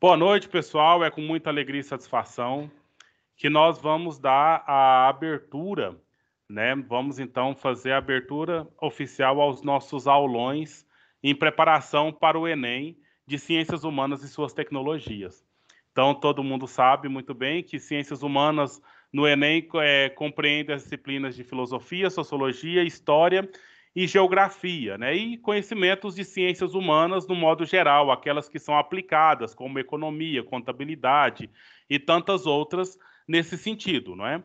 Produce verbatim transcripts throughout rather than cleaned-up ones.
Boa noite, pessoal. É com muita alegria e satisfação que nós vamos dar a abertura, né? Vamos então fazer a abertura oficial aos nossos aulões em preparação para o Enem de Ciências Humanas e suas tecnologias. Então, todo mundo sabe muito bem que Ciências Humanas no Enem é, compreende as disciplinas de Filosofia, Sociologia, História e Geografia, né? E conhecimentos de ciências humanas no modo geral, aquelas que são aplicadas, como economia, contabilidade e tantas outras nesse sentido, não é?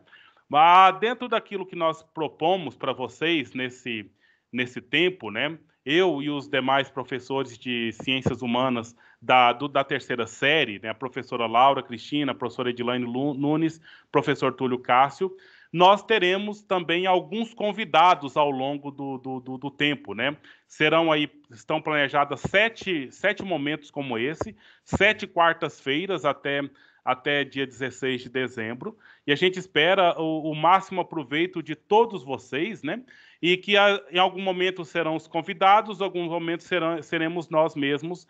Mas dentro daquilo que nós propomos para vocês nesse, nesse tempo, né? Eu e os demais professores de ciências humanas da, do, da terceira série, né? A professora Laura Cristina, a professora Edilane Nunes, professor Túlio Cássio, nós teremos também alguns convidados ao longo do, do, do, do tempo, né? Serão aí, estão planejadas sete, sete momentos como esse, sete quartas-feiras até, até dia dezesseis de dezembro, e a gente espera o, o máximo aproveito de todos vocês, né? E que a, em algum momento serão os convidados, em alguns momentos serão, seremos nós mesmos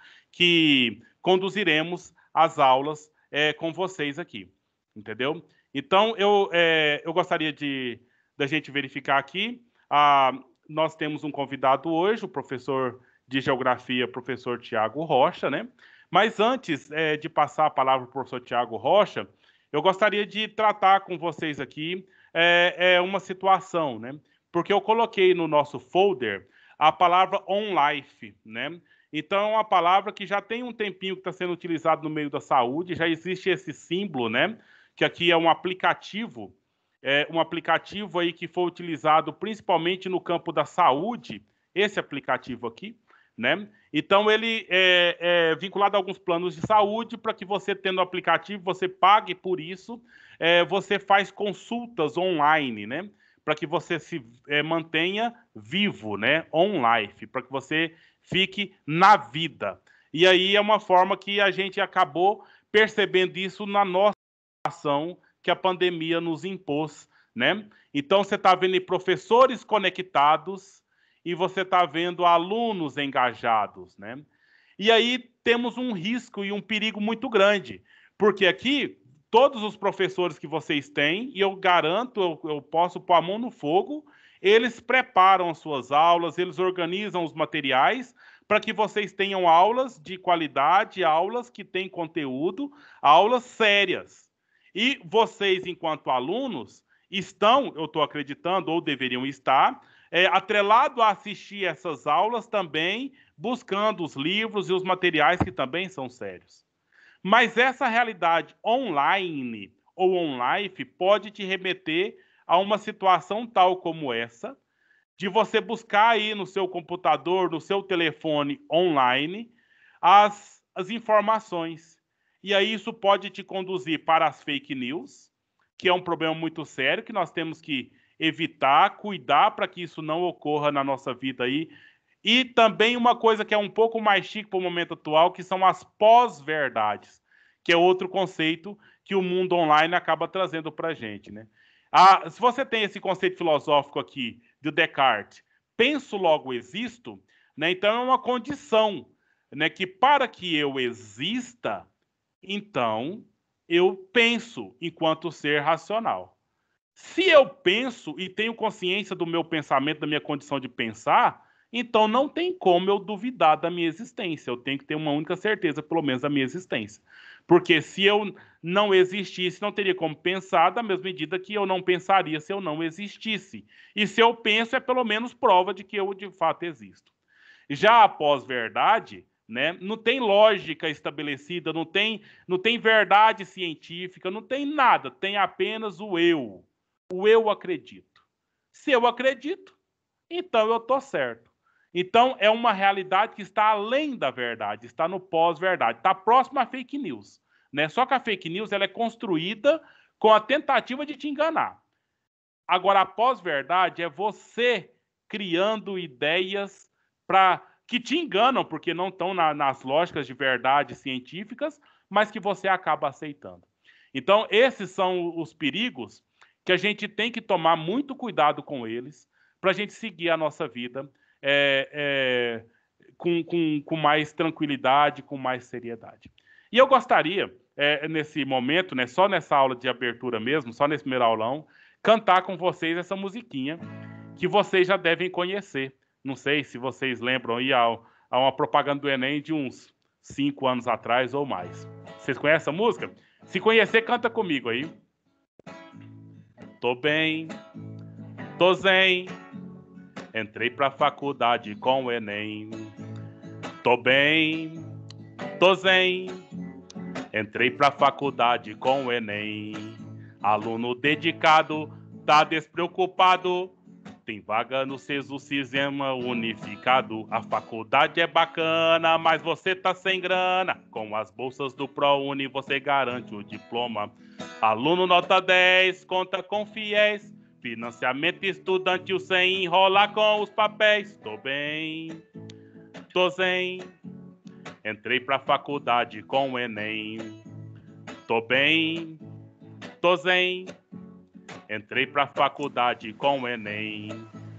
que conduziremos as aulas é, com vocês aqui, entendeu? Então, eu, é, eu gostaria de da gente verificar aqui. Ah, nós temos um convidado hoje, o professor de Geografia, professor Tiago Rocha, né? Mas antes é, de passar a palavra para o professor Tiago Rocha, eu gostaria de tratar com vocês aqui é, é uma situação, né? Porque eu coloquei no nosso folder a palavra OnLife, né? Então, é uma palavra que já tem um tempinho que está sendo utilizado no meio da saúde, já existe esse símbolo, né? Que aqui é um aplicativo, é um aplicativo aí que foi utilizado principalmente no campo da saúde, esse aplicativo aqui, né? Então, ele é, é vinculado a alguns planos de saúde para que você, tendo o aplicativo, você pague por isso, é, você faz consultas online, né? Para que você se é, mantenha vivo, né? On-life, para que você fique na vida. E aí é uma forma que a gente acabou percebendo isso na nossa ação que a pandemia nos impôs, né? Então você está vendo professores conectados e você está vendo alunos engajados, né? E aí temos um risco e um perigo muito grande, porque aqui todos os professores que vocês têm, e eu garanto, eu, eu posso pôr a mão no fogo, eles preparam as suas aulas, eles organizam os materiais para que vocês tenham aulas de qualidade, aulas que têm conteúdo, aulas sérias. E vocês, enquanto alunos, estão, eu estou acreditando, ou deveriam estar, é, atrelado a assistir essas aulas também, buscando os livros e os materiais que também são sérios. Mas essa realidade online ou on-life pode te remeter a uma situação tal como essa, de você buscar aí no seu computador, no seu telefone online, as, as informações. E aí isso pode te conduzir para as fake news, que é um problema muito sério, que nós temos que evitar, cuidar para que isso não ocorra na nossa vida aí. E também uma coisa que é um pouco mais chique para o momento atual, que são as pós-verdades, que é outro conceito que o mundo online acaba trazendo para a gente, né? Ah, se você tem esse conceito filosófico aqui de Descartes, penso logo existo, né? Então é uma condição, né, que para que eu exista, então eu penso enquanto ser racional. Se eu penso e tenho consciência do meu pensamento, da minha condição de pensar, então não tem como eu duvidar da minha existência. Eu tenho que ter uma única certeza, pelo menos, da minha existência. Porque se eu não existisse, não teria como pensar, da mesma medida que eu não pensaria se eu não existisse. E se eu penso, é pelo menos prova de que eu de fato existo. Já a pós-verdade, né, não tem lógica estabelecida, não tem, não tem verdade científica, não tem nada, tem apenas o eu. O eu acredito. Se eu acredito, então eu estou certo. Então é uma realidade que está além da verdade, está no pós-verdade, está próximo à fake news, né? Só que a fake news ela é construída com a tentativa de te enganar. Agora, a pós-verdade é você criando ideias para que te enganam, porque não estão na, nas lógicas de verdade científicas, mas que você acaba aceitando. Então, esses são os perigos que a gente tem que tomar muito cuidado com eles para a gente seguir a nossa vida é, é, com, com, com mais tranquilidade, com mais seriedade. E eu gostaria, é, nesse momento, né, só nessa aula de abertura mesmo, só nesse primeiro aulão, cantar com vocês essa musiquinha que vocês já devem conhecer. Não sei se vocês lembram aí, há, há uma propaganda do Enem de uns cinco anos atrás ou mais. Vocês conhecem a música? Se conhecer, canta comigo aí. Tô bem, tô zen, entrei pra faculdade com o Enem. Tô bem, tô zen, entrei pra faculdade com o Enem. Aluno dedicado, tá despreocupado, tem vaga no SESU Sistema Unificado. A faculdade é bacana, mas você tá sem grana. Com as bolsas do ProUni você garante o diploma. Aluno nota dez, conta com fiéis, financiamento estudantil sem enrolar com os papéis. Tô bem, tô zen, entrei pra faculdade com o Enem. Tô bem, tô zen, entrei pra faculdade com o Enem.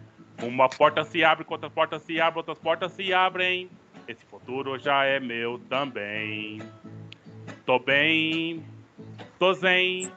Uma porta se abre, outras portas se abrem, outras portas se abrem. Esse futuro já é meu também. Tô bem, tô zen,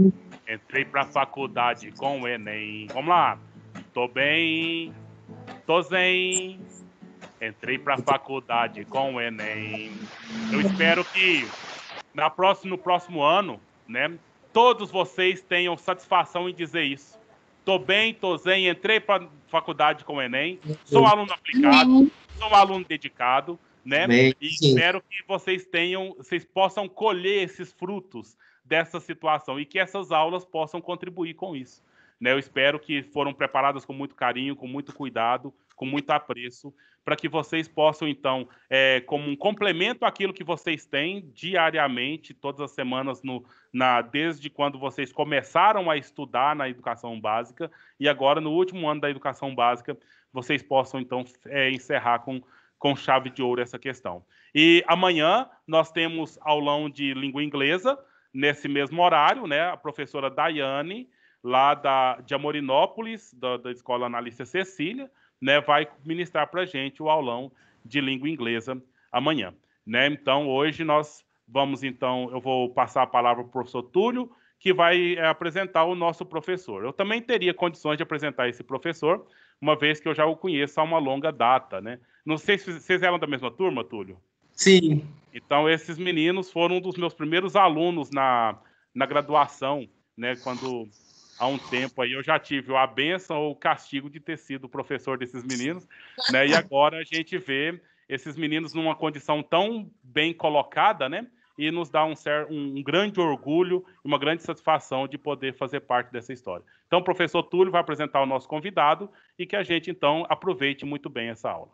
entrei pra faculdade com o Enem. Vamos lá. Tô bem, tô zen, entrei pra faculdade com o Enem. Eu espero que na próxima, no próximo ano, né, todos vocês tenham satisfação em dizer isso. Tô bem, tô zen, entrei para faculdade com o Enem, sou aluno aplicado, sou aluno dedicado, né? Bem, E sim. espero que vocês tenham, vocês possam colher esses frutos dessa situação e que essas aulas possam contribuir com isso. Né? Eu espero que foram preparadas com muito carinho, com muito cuidado, com muito apreço, para que vocês possam, então, é, como um complemento àquilo que vocês têm diariamente, todas as semanas, no, na, desde quando vocês começaram a estudar na educação básica, e agora, no último ano da educação básica, vocês possam, então, é, encerrar com, com chave de ouro essa questão. E amanhã nós temos aulão de língua inglesa, nesse mesmo horário, né? A professora Daiane, lá da, de Amorinópolis, da, da Escola Analícia Cecília, né, vai ministrar para a gente o aulão de língua inglesa amanhã. Né? Então, hoje nós vamos, então, eu vou passar a palavra para o professor Túlio, que vai é, apresentar o nosso professor. Eu também teria condições de apresentar esse professor, uma vez que eu já o conheço há uma longa data. Né? Não sei se vocês eram da mesma turma, Túlio? Sim. Então, esses meninos foram um dos meus primeiros alunos na, na graduação, né, quando há um tempo aí eu já tive a bênção ou o castigo de ter sido professor desses meninos, né? E agora a gente vê esses meninos numa condição tão bem colocada, né? E nos dá um, um grande orgulho e uma grande satisfação de poder fazer parte dessa história. Então, o professor Túlio vai apresentar o nosso convidado e que a gente, então, aproveite muito bem essa aula.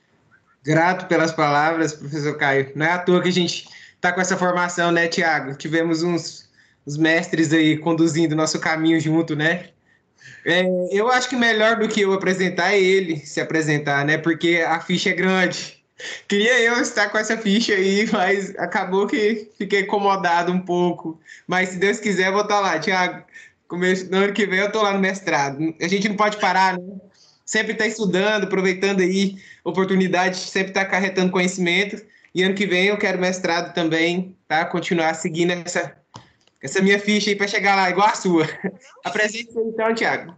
Grato pelas palavras, professor Caio. Não é à toa que a gente está com essa formação, né, Tiago? Tivemos uns os mestres aí conduzindo nosso caminho junto, né? É, eu acho que melhor do que eu apresentar é ele se apresentar, né? Porque a ficha é grande. Queria eu estar com essa ficha aí, mas acabou que fiquei incomodado um pouco. Mas se Deus quiser, eu vou estar lá, Tiago. Começo do ano que vem eu estou lá no mestrado. A gente não pode parar, né? Sempre está estudando, aproveitando aí oportunidade, sempre está acarretando conhecimento. E ano que vem eu quero mestrado também, tá? Continuar seguindo essa essa minha ficha aí para chegar lá, igual a sua. Apresente-se então, Tiago.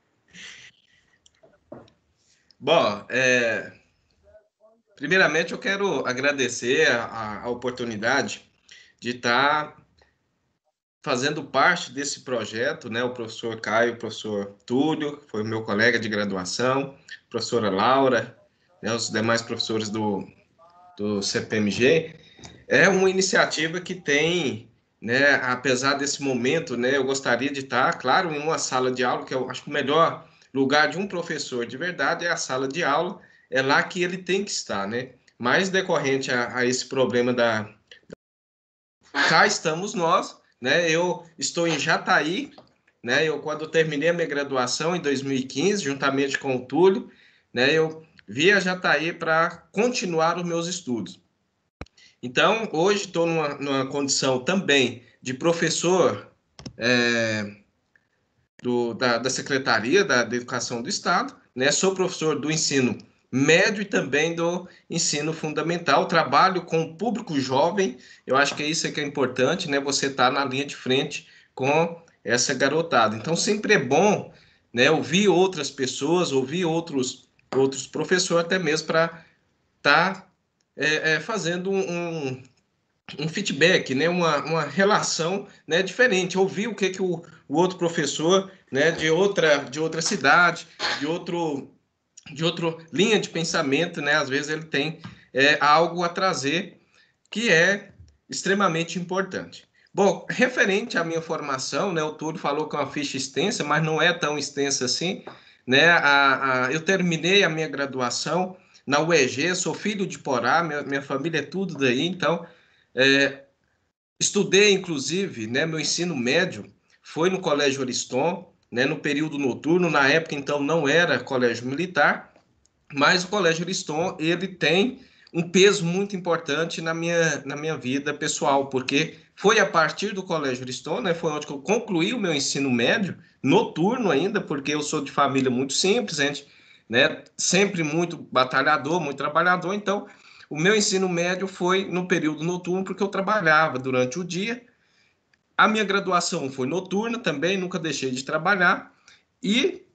Bom, é... primeiramente eu quero agradecer a, a oportunidade de estar fazendo parte desse projeto, né? O professor Caio, o professor Túlio, que foi meu colega de graduação, a professora Laura, né? Os demais professores do, do C P M G. É uma iniciativa que tem... Né, apesar desse momento, né, eu gostaria de estar, claro, em uma sala de aula, que eu acho que o melhor lugar de um professor de verdade é a sala de aula, é lá que ele tem que estar, né? Mas decorrente a, a esse problema da... Cá estamos nós, né? Eu estou em Jataí, né? Eu, quando terminei a minha graduação em dois mil e quinze, juntamente com o Túlio, né, eu vim a Jataí para continuar os meus estudos. Então, hoje estou numa, numa condição também de professor é, do, da, da Secretaria da, da Educação do Estado, né? Sou professor do ensino médio e também do ensino fundamental. Trabalho com o público jovem, eu acho que é isso que é importante, né? Você está na linha de frente com essa garotada. Então, sempre é bom, né, ouvir outras pessoas, ouvir outros, outros professores, até mesmo para estar tá, é, é, fazendo um, um feedback, né, uma, uma relação, né, diferente, ouvir o que, que o, o outro professor, né, de outra, de outra cidade, de outro, de outra linha de pensamento, né, às vezes ele tem é, algo a trazer que é extremamente importante. Bom, referente à minha formação, né, o Túlio falou que é uma ficha extensa, mas não é tão extensa assim, né, a, a, eu terminei a minha graduação na U E G, sou filho de Porá, minha, minha família é tudo daí, então é, estudei, inclusive, né, meu ensino médio foi no Colégio Ariston, né, no período noturno, na época, então, não era colégio militar, mas o Colégio Ariston, ele tem um peso muito importante na minha, na minha vida pessoal, porque foi a partir do Colégio Ariston, né, foi onde eu concluí o meu ensino médio, noturno ainda, porque eu sou de família muito simples, gente, né, sempre muito batalhador, muito trabalhador, então o meu ensino médio foi no período noturno, porque eu trabalhava durante o dia. A minha graduação foi noturna também, nunca deixei de trabalhar. E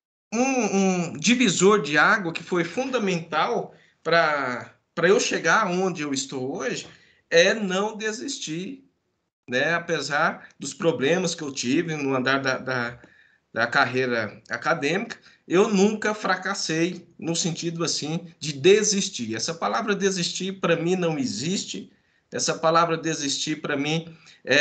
um, um divisor de água que foi fundamental para eu chegar onde eu estou hoje é não desistir, né? Apesar dos problemas que eu tive no andar da, da, da carreira acadêmica, eu nunca fracassei no sentido assim de desistir. Essa palavra desistir para mim não existe. Essa palavra desistir para mim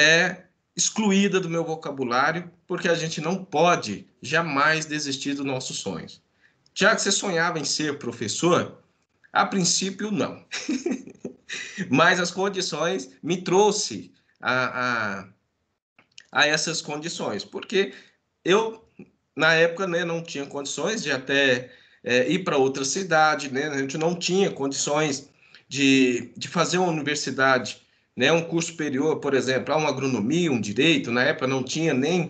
é excluída do meu vocabulário, porque a gente não pode jamais desistir dos nossos sonhos. Tiago, você sonhava em ser professor? A princípio, não. Mas as condições me trouxe a, a, a essas condições, porque eu na época, né, não tinha condições de até é, ir para outra cidade, né? A gente não tinha condições de, de fazer uma universidade, né, um curso superior, por exemplo, uma agronomia, um direito. Na época não tinha nem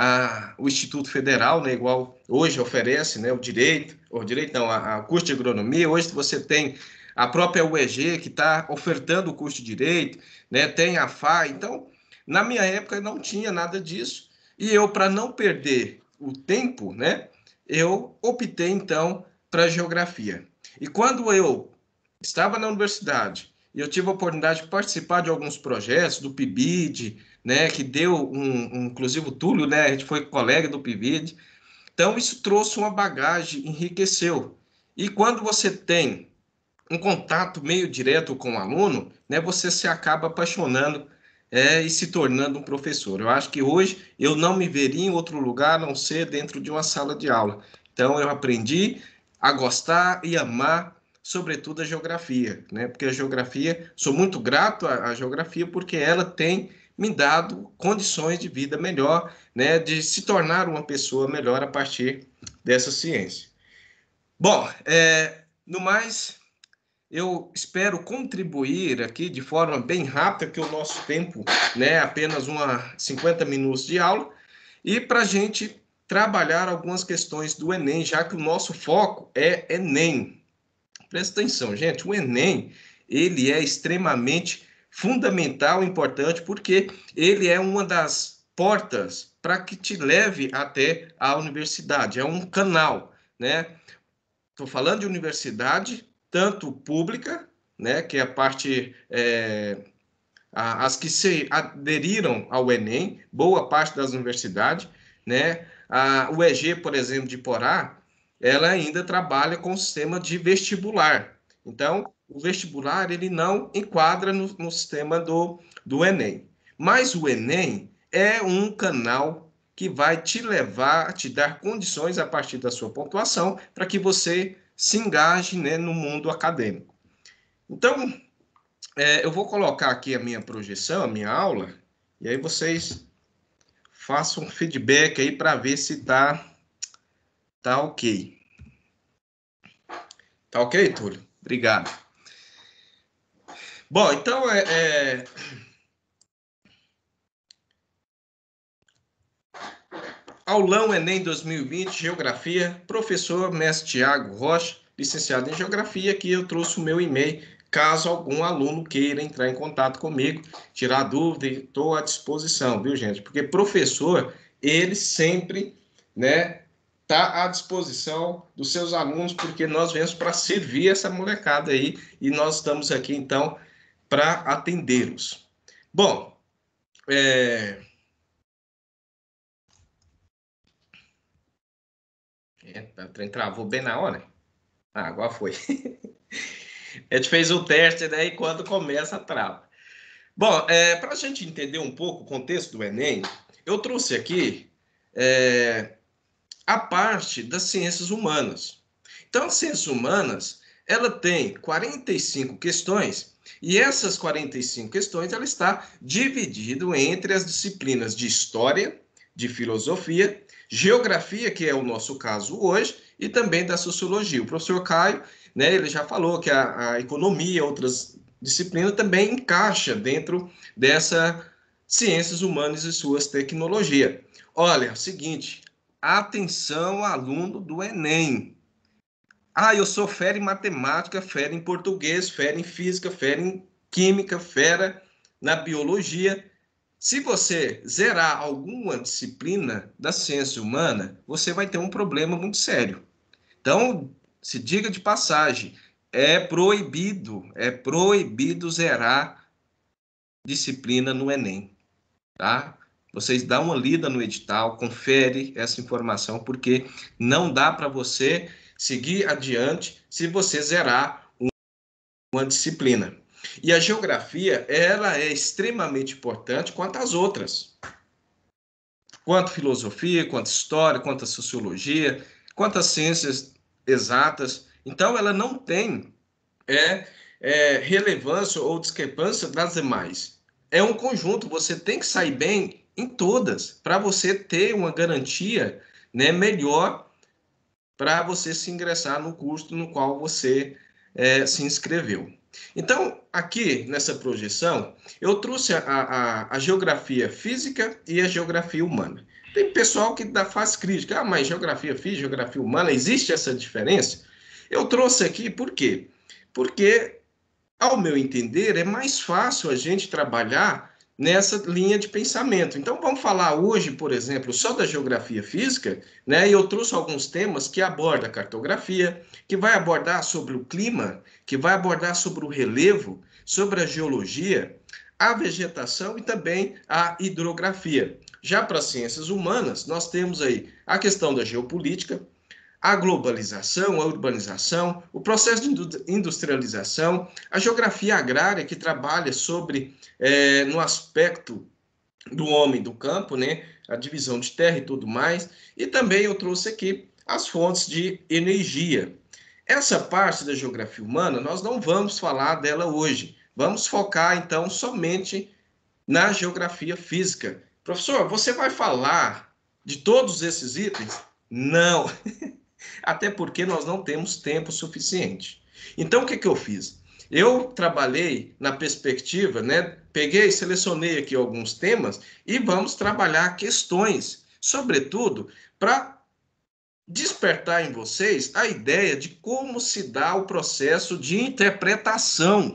a, o Instituto Federal, né, igual hoje oferece, né, o direito, o direito não, a, a curso de agronomia. Hoje você tem a própria U E G que está ofertando o curso de direito, né, tem a F A. Então, na minha época não tinha nada disso. E eu, para não perder o tempo, né, eu optei então para geografia. E quando eu estava na universidade e eu tive a oportunidade de participar de alguns projetos do P I B I D, né, que deu um, um inclusive o Túlio, né, a gente foi colega do P I B I D. Então isso trouxe uma bagagem, enriqueceu. E quando você tem um contato meio direto com o aluno, né, você se acaba apaixonando é, e se tornando um professor. Eu acho que hoje eu não me veria em outro lugar a não ser dentro de uma sala de aula. Então eu aprendi a gostar e amar, sobretudo a geografia, né? Porque a geografia, sou muito grato à, à geografia porque ela tem me dado condições de vida melhor, né? De se tornar uma pessoa melhor a partir dessa ciência. Bom, é, no mais, eu espero contribuir aqui de forma bem rápida, que o nosso tempo, né, é apenas uma cinquenta minutos de aula, e para a gente trabalhar algumas questões do Enem, já que o nosso foco é Enem. Presta atenção, gente, o Enem, ele é extremamente fundamental, importante, porque ele é uma das portas para que te leve até a universidade, é um canal, né? Estou falando de universidade, tanto pública, né, que é a parte, é, a, as que se aderiram ao Enem, boa parte das universidades, né, a U E G, por exemplo, de Porá, ela ainda trabalha com o sistema de vestibular. Então, o vestibular, ele não enquadra no, no sistema do, do Enem. Mas o Enem é um canal que vai te levar, te dar condições a partir da sua pontuação para que você se engaje, né, no mundo acadêmico. Então, é, eu vou colocar aqui a minha projeção, a minha aula, e aí vocês façam um feedback aí para ver se tá, tá ok. Tá ok, Túlio? Obrigado. Bom, então, é, é... aulão Enem dois mil e vinte, Geografia, professor mestre Tiago Rocha, licenciado em Geografia, aqui eu trouxe o meu e-mail, caso algum aluno queira entrar em contato comigo, tirar dúvida, estou à disposição, viu, gente? Porque professor, ele sempre, né, está à disposição dos seus alunos, porque nós viemos para servir essa molecada aí, e nós estamos aqui, então, para atendê-los. Bom, é... é, o trem travou bem na hora. Ah, agora foi. A gente fez o teste, né, e quando começa, trava. Bom, é, para a gente entender um pouco o contexto do Enem, eu trouxe aqui é, a parte das ciências humanas. Então, as ciências humanas, ela tem quarenta e cinco questões, e essas quarenta e cinco questões, ela está dividida entre as disciplinas de História, de Filosofia, Geografia, que é o nosso caso hoje, e também da Sociologia. O professor Caio, né, ele já falou que a, a Economia, outras disciplinas, também encaixa dentro dessa ciências humanas e suas tecnologias. Olha, é o seguinte, atenção, aluno do Enem. Ah, eu sou fera em matemática, fera em português, fera em física, fera em química, fera na biologia. Se você zerar alguma disciplina da ciência humana, você vai ter um problema muito sério. Então, se diga de passagem, é proibido, é proibido zerar disciplina no Enem, tá? Vocês dão uma lida no edital, confere essa informação, porque não dá para você seguir adiante se você zerar uma disciplina. E a geografia, ela é extremamente importante quanto às outras. Quanto filosofia, quanto história, quanto a sociologia, quanto às ciências exatas. Então, ela não tem é, é, relevância ou discrepância das demais. É um conjunto, você tem que sair bem em todas, para você ter uma garantia, né, melhor para você se ingressar no curso no qual você é, se inscreveu. Então, aqui nessa projeção, eu trouxe a, a, a geografia física e a geografia humana. Tem pessoal que dá, faz crítica, ah, mas geografia física, geografia humana, existe essa diferença? Eu trouxe aqui por quê? Porque, ao meu entender, é mais fácil a gente trabalhar nessa linha de pensamento. Então, vamos falar hoje, por exemplo, só da geografia física, né? E eu trouxe alguns temas que abordam a cartografia, que vai abordar sobre o clima, que vai abordar sobre o relevo, sobre a geologia, a vegetação e também a hidrografia. Já para as ciências humanas, nós temos aí a questão da geopolítica, a globalização, a urbanização, o processo de industrialização, a geografia agrária, que trabalha sobre, é, no aspecto do homem do campo, né, a divisão de terra e tudo mais, e também eu trouxe aqui as fontes de energia. Essa parte da geografia humana, nós não vamos falar dela hoje, vamos focar, então, somente na geografia física. Professor, você vai falar de todos esses itens? Não! Até porque nós não temos tempo suficiente. Então, o que, que eu fiz? Eu trabalhei na perspectiva, né? Peguei, selecionei aqui alguns temas e vamos trabalhar questões, sobretudo para despertar em vocês a ideia de como se dá o processo de interpretação.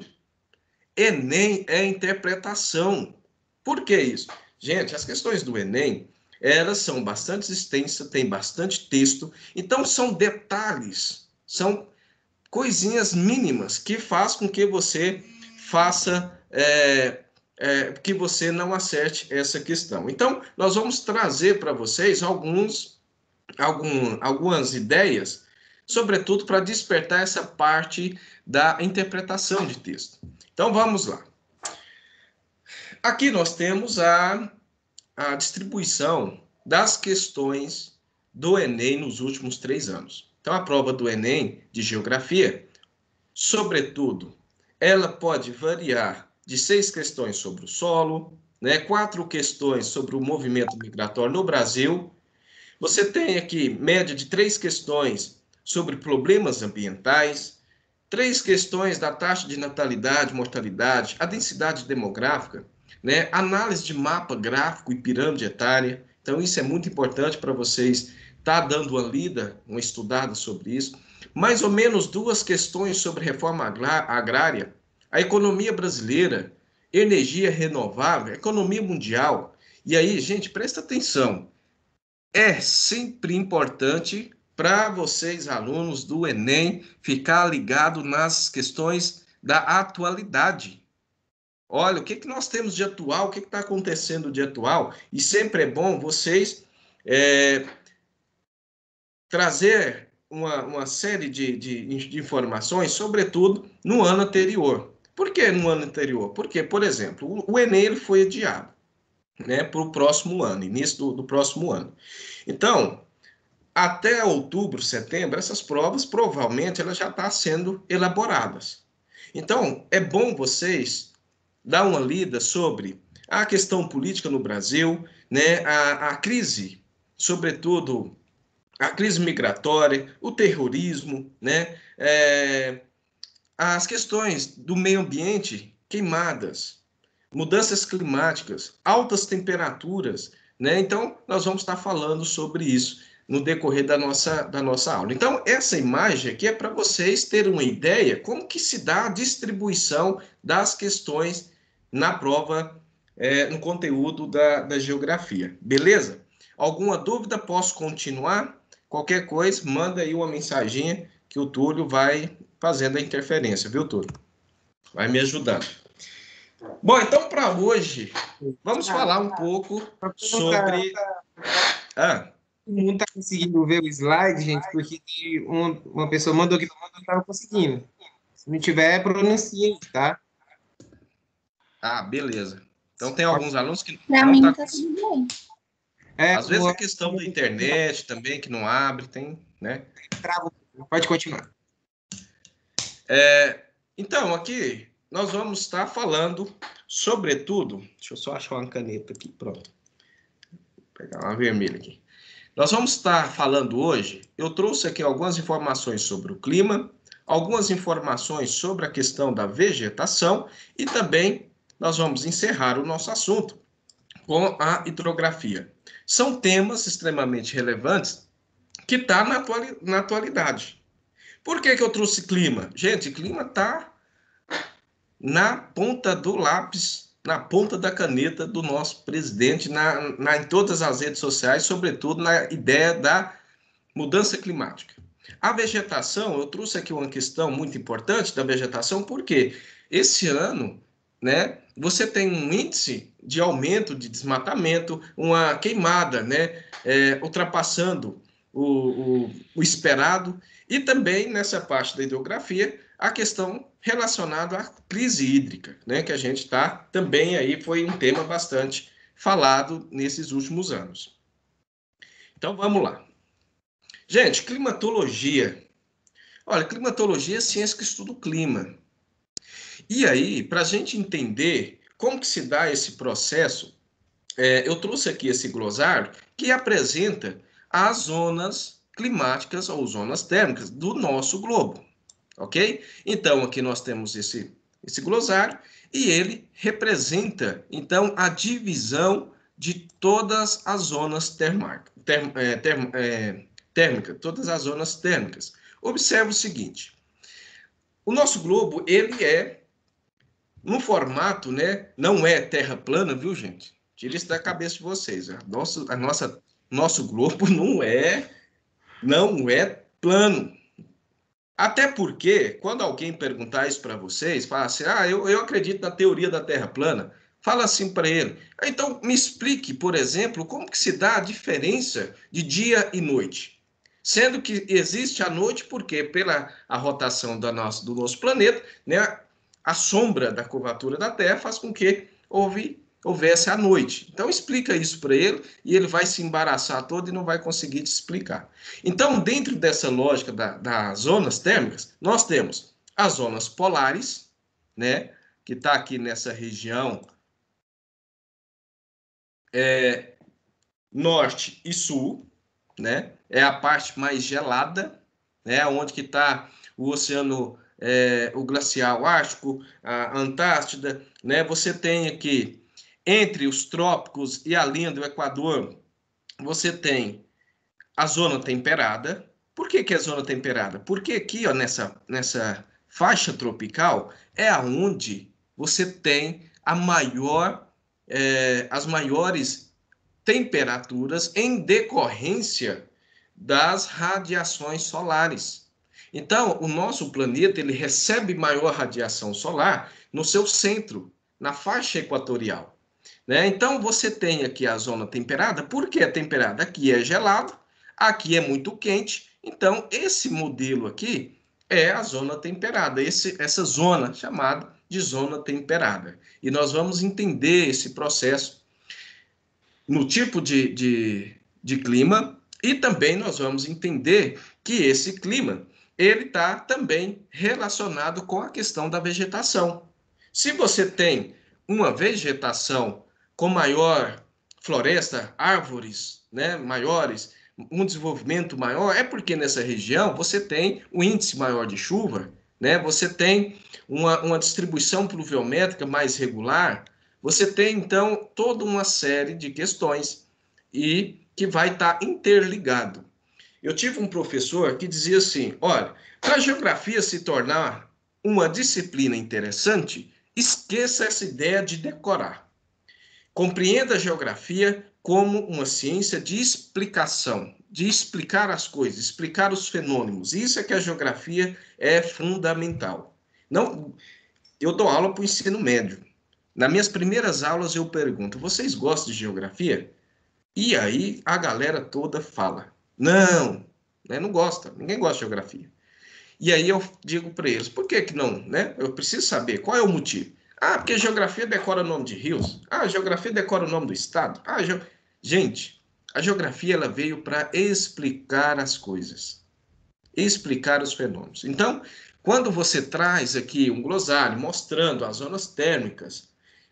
Enem é interpretação. Por que isso? Gente, as questões do Enem, elas são bastante extensas, tem bastante texto, então são detalhes, são coisinhas mínimas que faz com que você faça, é, é, que você não acerte essa questão. Então, nós vamos trazer para vocês alguns, algum, algumas ideias, sobretudo para despertar essa parte da interpretação de texto. Então, vamos lá. Aqui nós temos a a distribuição das questões do Enem nos últimos três anos. Então, a prova do Enem de Geografia, sobretudo, ela pode variar de seis questões sobre o solo, né, quatro questões sobre o movimento migratório no Brasil. Você tem aqui média de três questões sobre problemas ambientais, três questões da taxa de natalidade, mortalidade, a densidade demográfica, né? Análise de mapa gráfico e pirâmide etária. Então, isso é muito importante para vocês estar tá dando uma lida, uma estudada sobre isso. mais ou menos duas questões sobre reforma agrária, a economia brasileira, energia renovável, economia mundial. E aí, gente, presta atenção. É sempre importante para vocês, alunos do Enem, ficar ligado nas questões da atualidade. Olha, o que, que nós temos de atual, o que está acontecendo de atual, e sempre é bom vocês é, trazer uma, uma série de, de, de informações, sobretudo no ano anterior. Por que no ano anterior? Porque, por exemplo, o, o Enem ele foi adiado, né, para o próximo ano, início do, do próximo ano. Então, até outubro, setembro, essas provas provavelmente elas já estão sendo elaboradas. Então, é bom vocês dar uma lida sobre a questão política no Brasil, né, a, a crise, sobretudo a crise migratória, o terrorismo, né, é, as questões do meio ambiente, queimadas, mudanças climáticas, altas temperaturas, né? Então, nós vamos estar falando sobre isso no decorrer da nossa, da nossa aula. Então, essa imagem aqui é para vocês terem uma ideia como que se dá a distribuição das questões na prova, é, no conteúdo da, da geografia. Beleza? Alguma dúvida? Posso continuar? Qualquer coisa, manda aí uma mensaginha que o Túlio vai fazendo a interferência, viu, Túlio? Vai me ajudando. Bom, então, para hoje, vamos falar um pouco sobre... Ah, Todo mundo está conseguindo ver o slide, gente, porque uma, uma pessoa mandou que não estava conseguindo. Se não tiver, pronuncia aí, tá? ah, beleza. Então, tem alguns alunos que Para não mim tá tá conseguindo. tudo bem. É, Às vezes o- é questão da internet também, que não abre, tem, né? trava. Pode continuar. É, então, aqui nós vamos estar falando, sobretudo... Deixa eu só achar uma caneta aqui, pronto. Vou pegar uma vermelha aqui. Nós vamos estar falando hoje, eu trouxe aqui algumas informações sobre o clima, algumas informações sobre a questão da vegetação e também nós vamos encerrar o nosso assunto com a hidrografia. São temas extremamente relevantes que estão tá na, atuali na atualidade. Por que que eu trouxe clima? Gente, clima está na ponta do lápis, na ponta da caneta do nosso presidente, na, na, em todas as redes sociais, sobretudo na ideia da mudança climática. A vegetação, eu trouxe aqui uma questão muito importante da vegetação, porque esse ano, né, você tem um índice de aumento de desmatamento, uma queimada, né, é, ultrapassando o, o, o esperado, e também nessa parte da hidrografia, a questão relacionada à crise hídrica, né, que a gente está também aí, foi um tema bastante falado nesses últimos anos. Então, vamos lá. Gente, climatologia. Olha, climatologia é ciência que estuda o clima. E aí, para a gente entender como que se dá esse processo, é, eu trouxe aqui esse glossário que apresenta as zonas climáticas ou zonas térmicas do nosso globo, ok? Então, aqui nós temos esse, esse glossário e ele representa, então, a divisão de todas as zonas termar, term, é, term, é, térmica, todas as zonas térmicas. Observe o seguinte, o nosso globo, ele é, no formato, né, não é terra plana, viu, gente? Tira isso da cabeça de vocês. A nosso, a nossa, nosso globo não é, não é plano. Até porque, quando alguém perguntar isso para vocês, fala assim, ah, eu, eu acredito na teoria da terra plana, fala assim para ele, então me explique, por exemplo, como que se dá a diferença de dia e noite. Sendo que existe a noite porque, pela a rotação do nosso, do nosso planeta, né, a sombra da curvatura da Terra faz com que houve, houvesse a noite. Então, explica isso para ele e ele vai se embaraçar todo e não vai conseguir te explicar. Então, dentro dessa lógica da, das zonas térmicas, nós temos as zonas polares, né, que está aqui nessa região é, norte e sul, né? É a parte mais gelada, né? Onde que está o oceano, é, o glacial ártico, a Antártida, né? Você tem aqui, entre os trópicos e a linha do Equador, você tem a zona temperada, Por que que é zona temperada? Porque aqui, ó, nessa, nessa faixa tropical, é aonde você tem a maior, é, as maiores temperaturas em decorrência das radiações solares. Então, o nosso planeta ele recebe maior radiação solar no seu centro, na faixa equatorial. Né? Então, você tem aqui a zona temperada. Por que é temperada? Aqui é gelado, aqui é muito quente. Então, esse modelo aqui é a zona temperada, esse, essa zona chamada de zona temperada. E nós vamos entender esse processo no tipo de, de, de clima e também nós vamos entender que esse clima ele está também relacionado com a questão da vegetação. Se você tem uma vegetação com maior floresta, árvores, né, maiores, um desenvolvimento maior, é porque nessa região você tem um índice maior de chuva, né, você tem uma, uma distribuição pluviométrica mais regular, você tem, então, toda uma série de questões e que vai estar interligado. Eu tive um professor que dizia assim, olha, para a geografia se tornar uma disciplina interessante, esqueça essa ideia de decorar. Compreenda a geografia como uma ciência de explicação, de explicar as coisas, explicar os fenômenos. Isso é que a geografia é fundamental. Não, eu dou aula para o ensino médio. Nas minhas primeiras aulas eu pergunto, vocês gostam de geografia? E aí a galera toda fala, não, né, não gosta, ninguém gosta de geografia. E aí eu digo para eles, por que que não, né? Eu preciso saber qual é o motivo. Ah, porque a geografia decora o nome de rios. Ah, a geografia decora o nome do estado. Ah, ge... Gente, a geografia ela veio para explicar as coisas, explicar os fenômenos. Então, quando você traz aqui um glossário mostrando as zonas térmicas,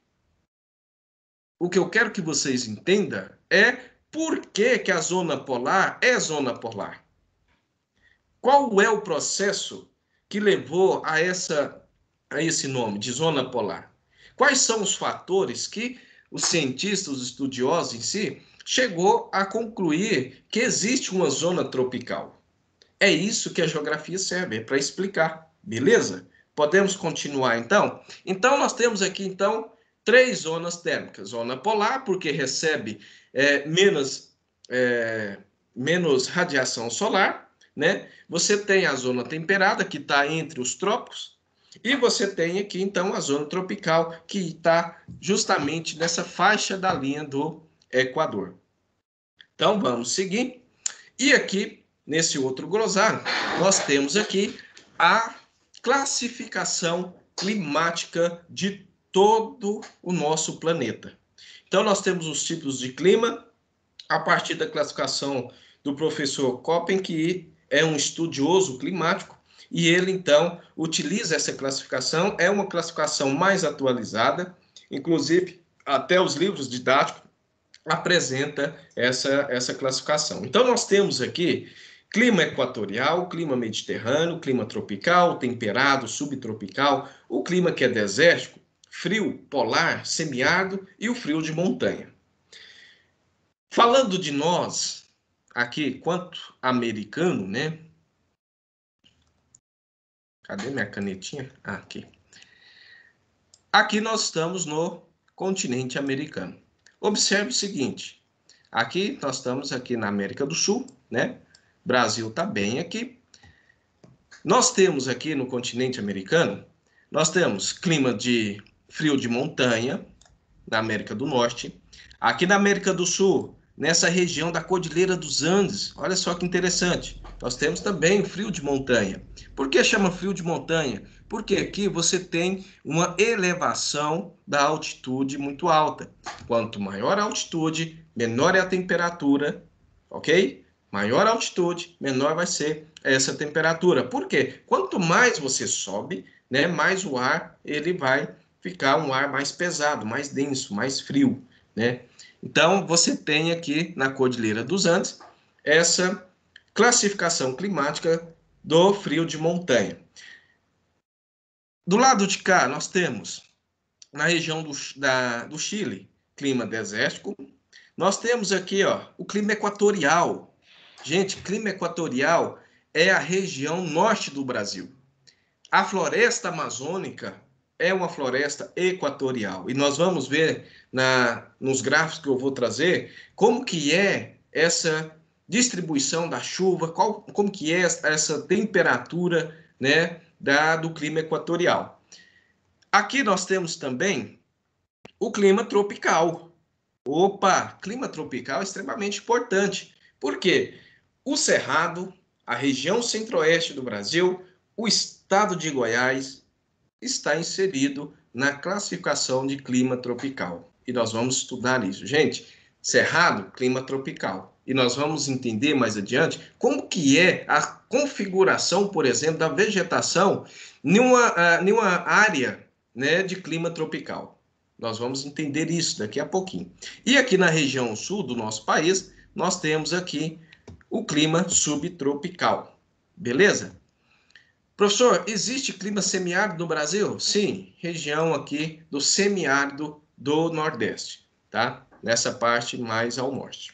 o que eu quero que vocês entendam é por que que a zona polar é zona polar. Qual é o processo que levou a, essa, a esse nome de zona polar? Quais são os fatores que os cientistas, os estudiosos em si, chegou a concluir que existe uma zona tropical? É isso que a geografia serve, é para explicar, beleza? Podemos continuar então? Então nós temos aqui então três zonas térmicas. Zona polar, porque recebe é, menos, é, menos radiação solar, né? Você tem a zona temperada, que está entre os trópicos, e você tem aqui, então, a zona tropical, que está justamente nessa faixa da linha do Equador. Então, vamos seguir. E aqui, nesse outro glossário, nós temos aqui a classificação climática de todo o nosso planeta. Então, nós temos os tipos de clima, a partir da classificação do professor Köppen, que é um estudioso climático, e ele, então, utiliza essa classificação, é uma classificação mais atualizada, inclusive, até os livros didáticos apresenta essa, essa classificação. Então, nós temos aqui clima equatorial, clima mediterrâneo, clima tropical, temperado, subtropical, o clima que é desértico, frio, polar, semiárido e o frio de montanha. Falando de nós, aqui, quanto americano, né? Cadê minha canetinha? Ah, aqui. Aqui nós estamos no continente americano. Observe o seguinte, aqui nós estamos aqui na América do Sul, né? Brasil está bem aqui. Nós temos aqui no continente americano, nós temos clima de frio de montanha, na América do Norte. Aqui na América do Sul, nessa região da Cordilheira dos Andes, olha só que interessante, nós temos também frio de montanha. Por que chama frio de montanha? Porque aqui você tem uma elevação da altitude muito alta. Quanto maior a altitude, menor é a temperatura, ok? Maior a altitude, menor vai ser essa temperatura. Por quê? Quanto mais você sobe, né, mais o ar ele vai ficar um ar mais pesado, mais denso, mais frio, né? Então, você tem aqui na Cordilheira dos Andes essa classificação climática do frio de montanha. Do lado de cá, nós temos, na região do, da, do Chile, clima desértico. Nós temos aqui ó, o clima equatorial. Gente, clima equatorial é a região norte do Brasil. A floresta amazônica é uma floresta equatorial. E nós vamos ver na, nos gráficos que eu vou trazer como que é essa distribuição da chuva, qual, como que é essa temperatura, né, da, do clima equatorial. Aqui nós temos também o clima tropical. Opa, clima tropical é extremamente importante. Por quê? O Cerrado, a região centro-oeste do Brasil, o estado de Goiás está inserido na classificação de clima tropical. E nós vamos estudar isso. Gente, Cerrado, clima tropical. E nós vamos entender mais adiante como que é a configuração, por exemplo, da vegetação em uma, uh, em uma área, né, de clima tropical. Nós vamos entender isso daqui a pouquinho. E aqui na região sul do nosso país, nós temos aqui o clima subtropical. Beleza? Professor, existe clima semiárido no Brasil? Sim, região aqui do semiárido do Nordeste, tá? Nessa parte mais ao norte.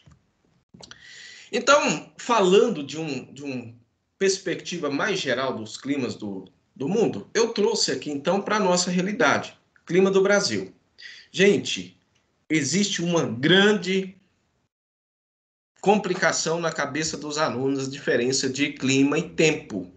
Então, falando de um, de uma perspectiva mais geral dos climas do, do mundo, eu trouxe aqui, então, para a nossa realidade, clima do Brasil. Gente, existe uma grande complicação na cabeça dos alunos, a diferença de clima e tempo.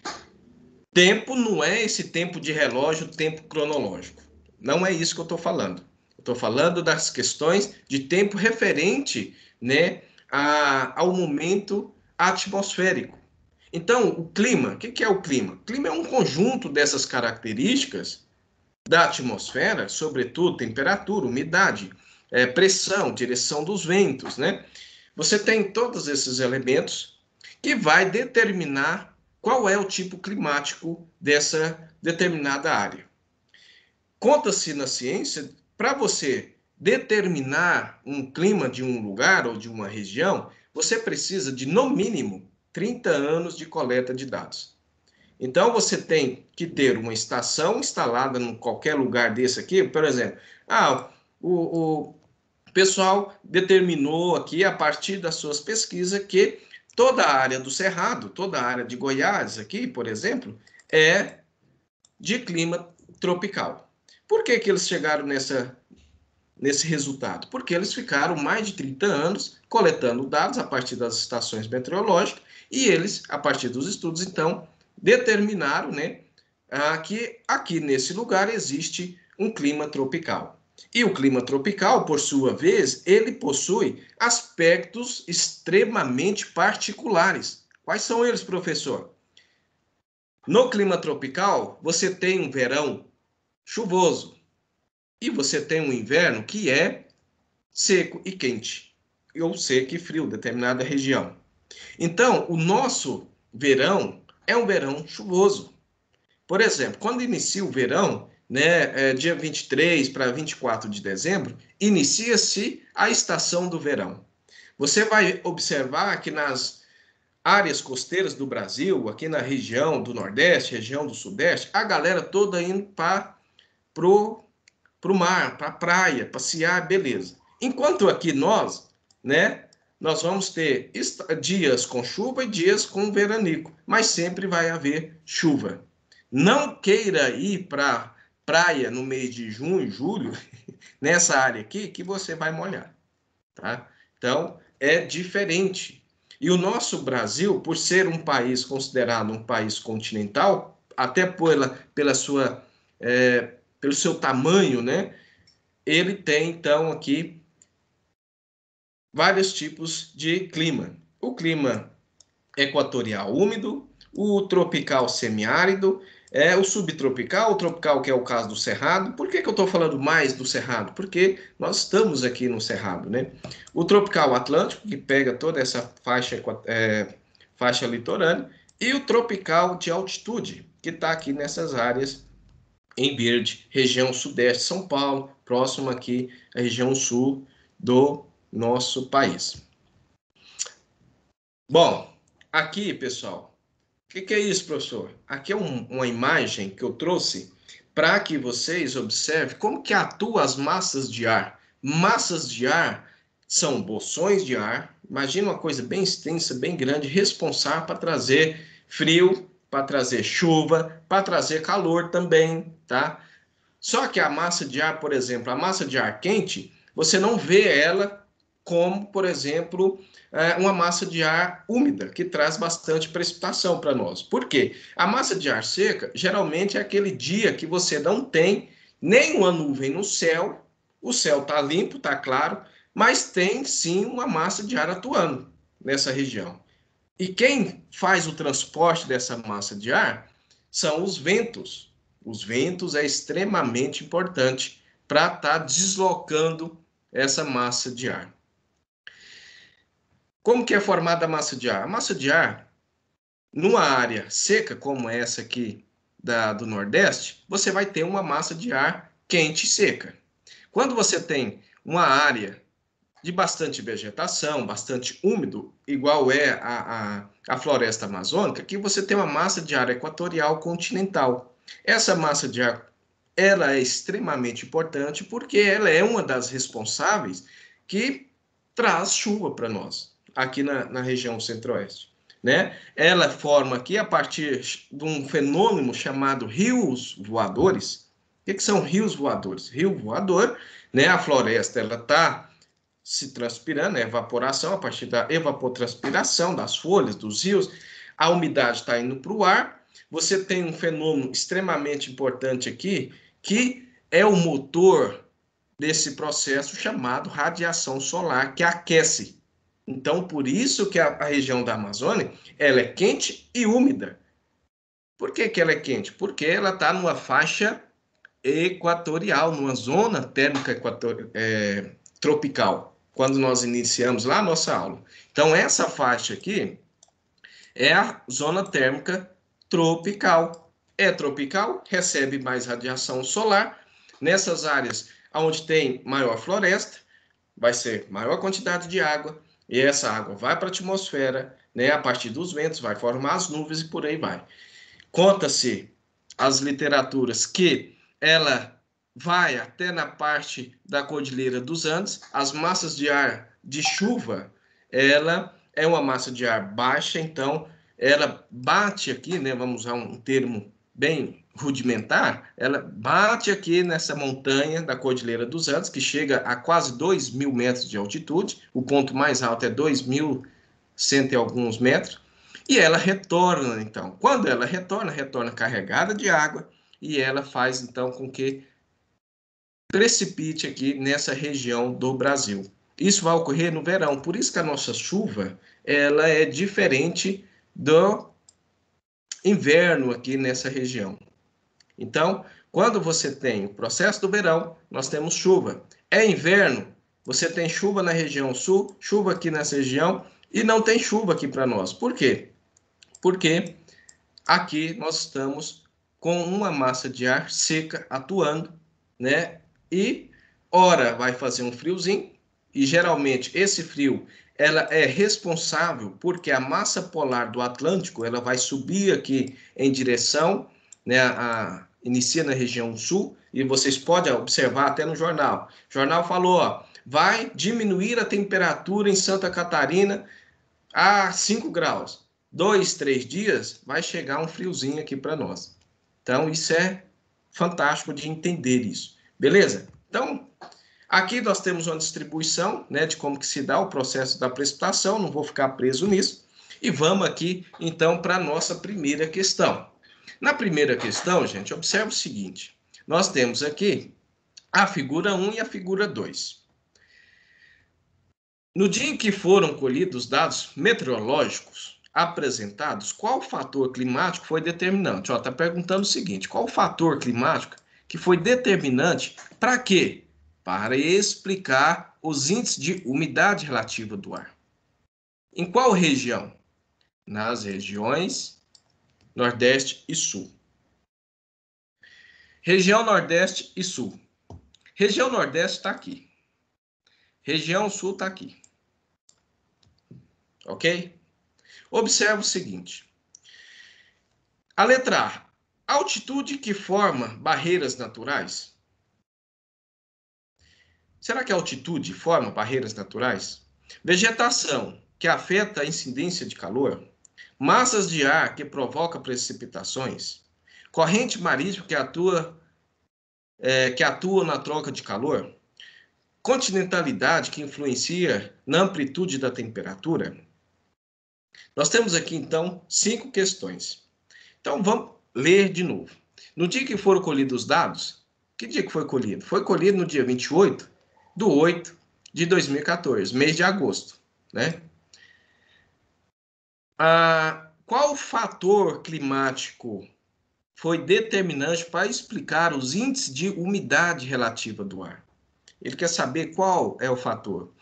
Tempo não é esse tempo de relógio, tempo cronológico. Não é isso que eu estou falando. Eu estou falando das questões de tempo referente, né, a, ao momento atmosférico. Então, o clima, o que, que é o clima? O clima é um conjunto dessas características da atmosfera, sobretudo temperatura, umidade, é, pressão, direção dos ventos, né? Você tem todos esses elementos que vai determinar qual é o tipo climático dessa determinada área. Conta-se na ciência, para você determinar um clima de um lugar ou de uma região, você precisa de, no mínimo, trinta anos de coleta de dados. Então, você tem que ter uma estação instalada em qualquer lugar desse aqui, por exemplo, ah, o, o pessoal determinou aqui, a partir das suas pesquisas, que toda a área do Cerrado, toda a área de Goiás aqui, por exemplo, é de clima tropical. Por que que eles chegaram nessa, nesse resultado? Porque eles ficaram mais de trinta anos coletando dados a partir das estações meteorológicas e eles, a partir dos estudos, então, determinaram, né, que aqui nesse lugar existe um clima tropical. E o clima tropical, por sua vez, ele possui aspectos extremamente particulares. Quais são eles, professor? No clima tropical, você tem um verão chuvoso e você tem um inverno que é seco e quente, ou seco e frio, determinada região. Então, o nosso verão é um verão chuvoso. Por exemplo, quando inicia o verão, né, é, dia vinte e três para vinte e quatro de dezembro, inicia-se a estação do verão. Você vai observar que nas áreas costeiras do Brasil, aqui na região do Nordeste, região do Sudeste, a galera toda indo para pro, pro mar, para a praia, passear, beleza. Enquanto aqui nós, né, nós vamos ter dias com chuva e dias com veranico, mas sempre vai haver chuva. Não queira ir para praia no mês de junho, julho, nessa área aqui, que você vai molhar, tá? Então, é diferente. E o nosso Brasil, por ser um país considerado um país continental, até pela, pela sua, é, pelo seu tamanho, né? Ele tem, então, aqui vários tipos de clima. O clima equatorial úmido, o tropical semiárido, é o subtropical, o tropical, que é o caso do Cerrado. Por que que eu estou falando mais do Cerrado? Porque nós estamos aqui no Cerrado, né? O tropical atlântico, que pega toda essa faixa, é, faixa litorânea, e o tropical de altitude, que está aqui nessas áreas em verde, região sudeste de São Paulo, próximo aqui à região sul do nosso país. Bom, aqui, pessoal, o que, que é isso, professor? Aqui é um, uma imagem que eu trouxe para que vocês observem como que atuam as massas de ar. Massas de ar são bolsões de ar. Imagina uma coisa bem extensa, bem grande, responsável para trazer frio, para trazer chuva, para trazer calor também, tá? Só que a massa de ar, por exemplo, a massa de ar quente, você não vê ela como, por exemplo, uma massa de ar úmida, que traz bastante precipitação para nós. Por quê? A massa de ar seca, geralmente, é aquele dia que você não tem nenhuma nuvem no céu, o céu está limpo, está claro, mas tem sim uma massa de ar atuando nessa região. E quem faz o transporte dessa massa de ar são os ventos. Os ventos é extremamente importante para estar tá deslocando essa massa de ar. Como que é formada a massa de ar? A massa de ar, numa área seca como essa aqui da, do Nordeste, você vai ter uma massa de ar quente e seca. Quando você tem uma área de bastante vegetação, bastante úmido, igual é a, a, a floresta amazônica, que você tem uma massa de ar equatorial continental. Essa massa de ar, ela é extremamente importante porque ela é uma das responsáveis que traz chuva para nós, aqui na, na região centro-oeste. Né? Ela forma aqui a partir de um fenômeno chamado rios voadores. O que, que são rios voadores? Rio voador, né? A floresta ela está se transpirando, é evaporação, a partir da evapotranspiração das folhas, dos rios, a umidade está indo para o ar. Você tem um fenômeno extremamente importante aqui, que é o motor desse processo chamado radiação solar, que aquece. Então, por isso que a, a região da Amazônia, ela é quente e úmida. Por que que ela é quente? Porque ela está numa faixa equatorial, numa zona térmica equator, é, tropical, quando nós iniciamos lá a nossa aula. Então, essa faixa aqui é a zona térmica tropical. É tropical, recebe mais radiação solar. Nessas áreas onde tem maior floresta, vai ser maior quantidade de água, e essa água vai para a atmosfera, né, a partir dos ventos, vai formar as nuvens e por aí vai. Conta-se as literaturas que ela vai até na parte da Cordilheira dos Andes. As massas de ar de chuva, ela é uma massa de ar baixa, então ela bate aqui, né, vamos usar um termo bem rudimentar, ela bate aqui nessa montanha da Cordilheira dos Andes, que chega a quase dois mil metros de altitude, o ponto mais alto é dois mil cento e alguns metros, e ela retorna, então. Quando ela retorna, retorna carregada de água, e ela faz, então, com que precipite aqui nessa região do Brasil. Isso vai ocorrer no verão, por isso que a nossa chuva, ela é diferente do inverno aqui nessa região. Então, quando você tem o processo do verão, nós temos chuva. É inverno, você tem chuva na região sul, chuva aqui nessa região, e não tem chuva aqui para nós. Por quê? Porque aqui nós estamos com uma massa de ar seca atuando, né? E, ora, vai fazer um friozinho, e geralmente esse frio, ela é responsável porque a massa polar do Atlântico, ela vai subir aqui em direção, né, a, inicia na região sul, e vocês podem observar até no jornal. O jornal falou, ó, vai diminuir a temperatura em Santa Catarina a cinco graus. Dois, três dias, vai chegar um friozinho aqui para nós. Então, isso é fantástico de entender isso. Beleza? Então, aqui nós temos uma distribuição, né, de como que se dá o processo da precipitação, não vou ficar preso nisso. E vamos aqui, então, para a nossa primeira questão. Na primeira questão, gente, observe o seguinte. Nós temos aqui a figura um e a figura dois. No dia em que foram colhidos dados meteorológicos apresentados, qual fator climático foi determinante? Está perguntando o seguinte, qual fator climático que foi determinante para quê? Para explicar os índices de umidade relativa do ar. Em qual região? Nas regiões Nordeste e Sul. Região Nordeste e Sul. Região Nordeste está aqui. Região Sul está aqui. Ok? Observe o seguinte. A letra A. Altitude que forma barreiras naturais. Será que a altitude forma barreiras naturais? Vegetação que afeta a incidência de calor. massas de ar que provocam precipitações, corrente marítima que atua, é, que atua na troca de calor, continentalidade que influencia na amplitude da temperatura. Nós temos aqui, então, cinco questões. Então, vamos ler de novo. No dia que foram colhidos os dados, que dia que foi colhido? Foi colhido no dia vinte e oito de oito de dois mil e quatorze, mês de agosto, né? Ah, qual fator climático foi determinante para explicar os índices de umidade relativa do ar? Ele quer saber qual é o fator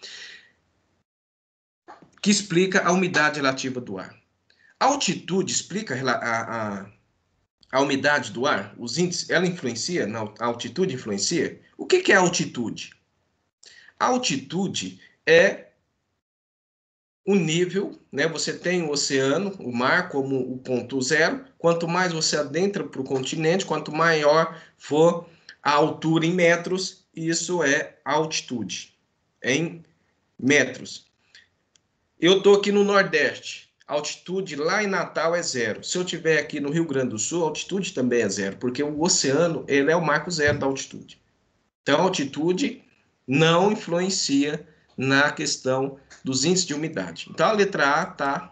que explica a umidade relativa do ar. A altitude explica a, a, a umidade do ar? Os índices, ela influencia? A altitude influencia? O que, que é altitude? A altitude é o nível, né? Você tem o oceano, o mar, como o ponto zero. Quanto mais você adentra para o continente, quanto maior for a altura em metros, isso é altitude, em metros. Eu estou aqui no Nordeste, a altitude lá em Natal é zero. Se eu estiver aqui no Rio Grande do Sul, a altitude também é zero, porque o oceano ele é o marco zero da altitude. Então, a altitude não influencia na questão dos índices de umidade. Então, a letra A está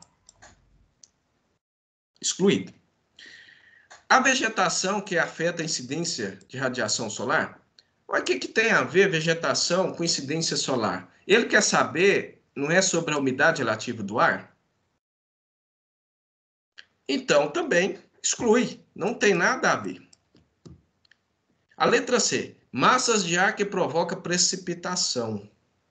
excluída. A vegetação que afeta a incidência de radiação solar. Mas o que, que tem a ver vegetação com incidência solar? Ele quer saber, não é sobre a umidade relativa do ar? Então, também exclui. Não tem nada a ver. A letra C. Massas de ar que provoca precipitação.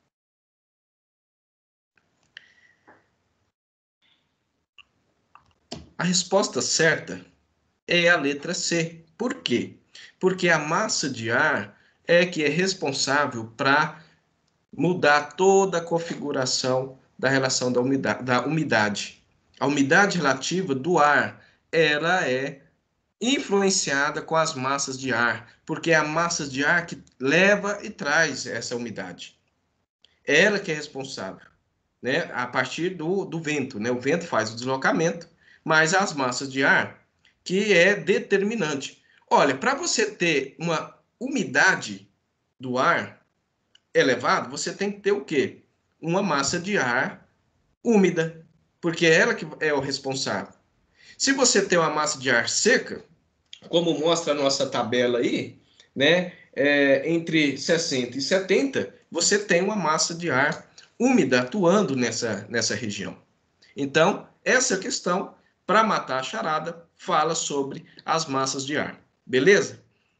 A resposta certa é a letra C. Por quê? Porque a massa de ar é que é responsável para mudar toda a configuração da relação da umidade, da umidade. A umidade relativa do ar, ela é influenciada com as massas de ar, porque é a massa de ar que leva e traz essa umidade. Ela que é responsável, né? A partir do, do vento, né? O vento faz o deslocamento, mas as massas de ar que é determinante. Olha, para você ter uma umidade do ar elevado, você tem que ter o quê? Uma massa de ar úmida, porque é ela que é o responsável. Se você tem uma massa de ar seca, como mostra a nossa tabela aí, né, é, entre sessenta e setenta, você tem uma massa de ar úmida atuando nessa, nessa região. Então, essa questão, para matar a charada, fala sobre as massas de ar. Beleza?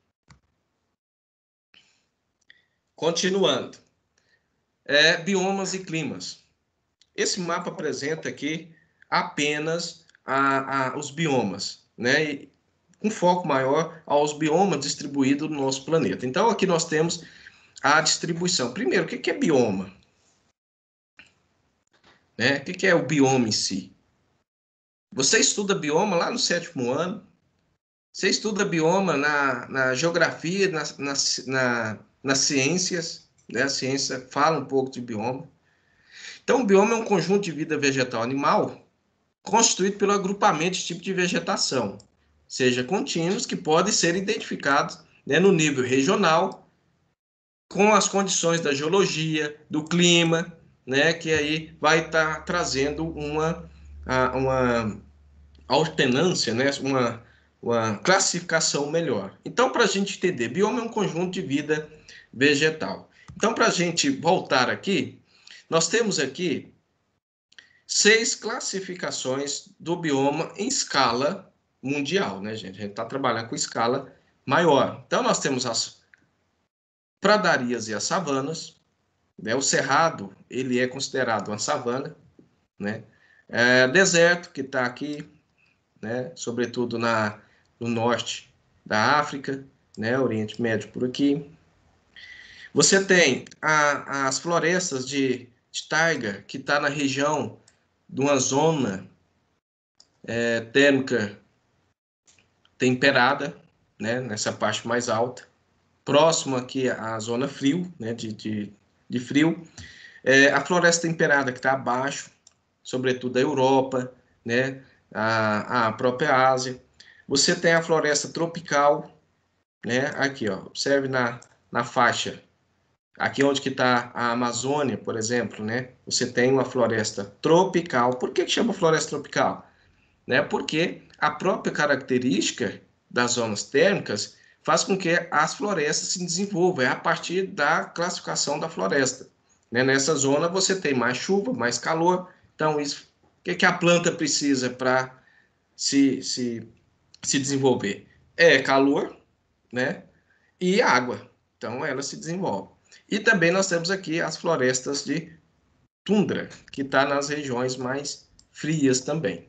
Continuando. É, biomas e climas. Esse mapa apresenta aqui apenas a, a, os biomas, né? E, com foco maior aos biomas distribuídos no nosso planeta. Então, aqui nós temos a distribuição. Primeiro, o que é bioma? Né? O que é o bioma em si? Você estuda bioma lá no sétimo ano, você estuda bioma na, na geografia, na, na, na, nas ciências, né? A ciência fala um pouco de bioma. Então, o bioma é um conjunto de vida vegetal animal constituído pelo agrupamento de tipo de vegetação, seja contínuos, que podem ser identificados, né, no nível regional, com as condições da geologia, do clima, né, que aí vai estar tá trazendo uma, uma alternância, né, uma, uma classificação melhor. Então, para a gente entender, bioma é um conjunto de vida vegetal. Então, para a gente voltar aqui, nós temos aqui seis classificações do bioma em escala mundial, né, gente? A gente está trabalhando com escala maior. Então, nós temos as pradarias e as savanas, né? O cerrado, ele é considerado uma savana, né? É, deserto, que está aqui, né? Sobretudo na, no norte da África, né? Oriente Médio por aqui. Você tem a, as florestas de, de taiga, que está na região de uma zona é, térmica temperada, né, nessa parte mais alta, próximo aqui à zona frio, né, de, de, de frio. É, a floresta temperada que está abaixo, sobretudo da Europa, né, a, a própria Ásia. Você tem a floresta tropical, né? Aqui, ó, observe na, na faixa. Aqui onde que está a Amazônia, por exemplo, né? Você tem uma floresta tropical. Por que que chama floresta tropical? Né? Porque a própria característica das zonas térmicas faz com que as florestas se desenvolvam. É a partir da classificação da floresta. Né? Nessa zona você tem mais chuva, mais calor. Então, isso, o que que a planta precisa para se, se, se desenvolver? É calor, né? E água. Então, ela se desenvolve. E também nós temos aqui as florestas de tundra, que está nas regiões mais frias também.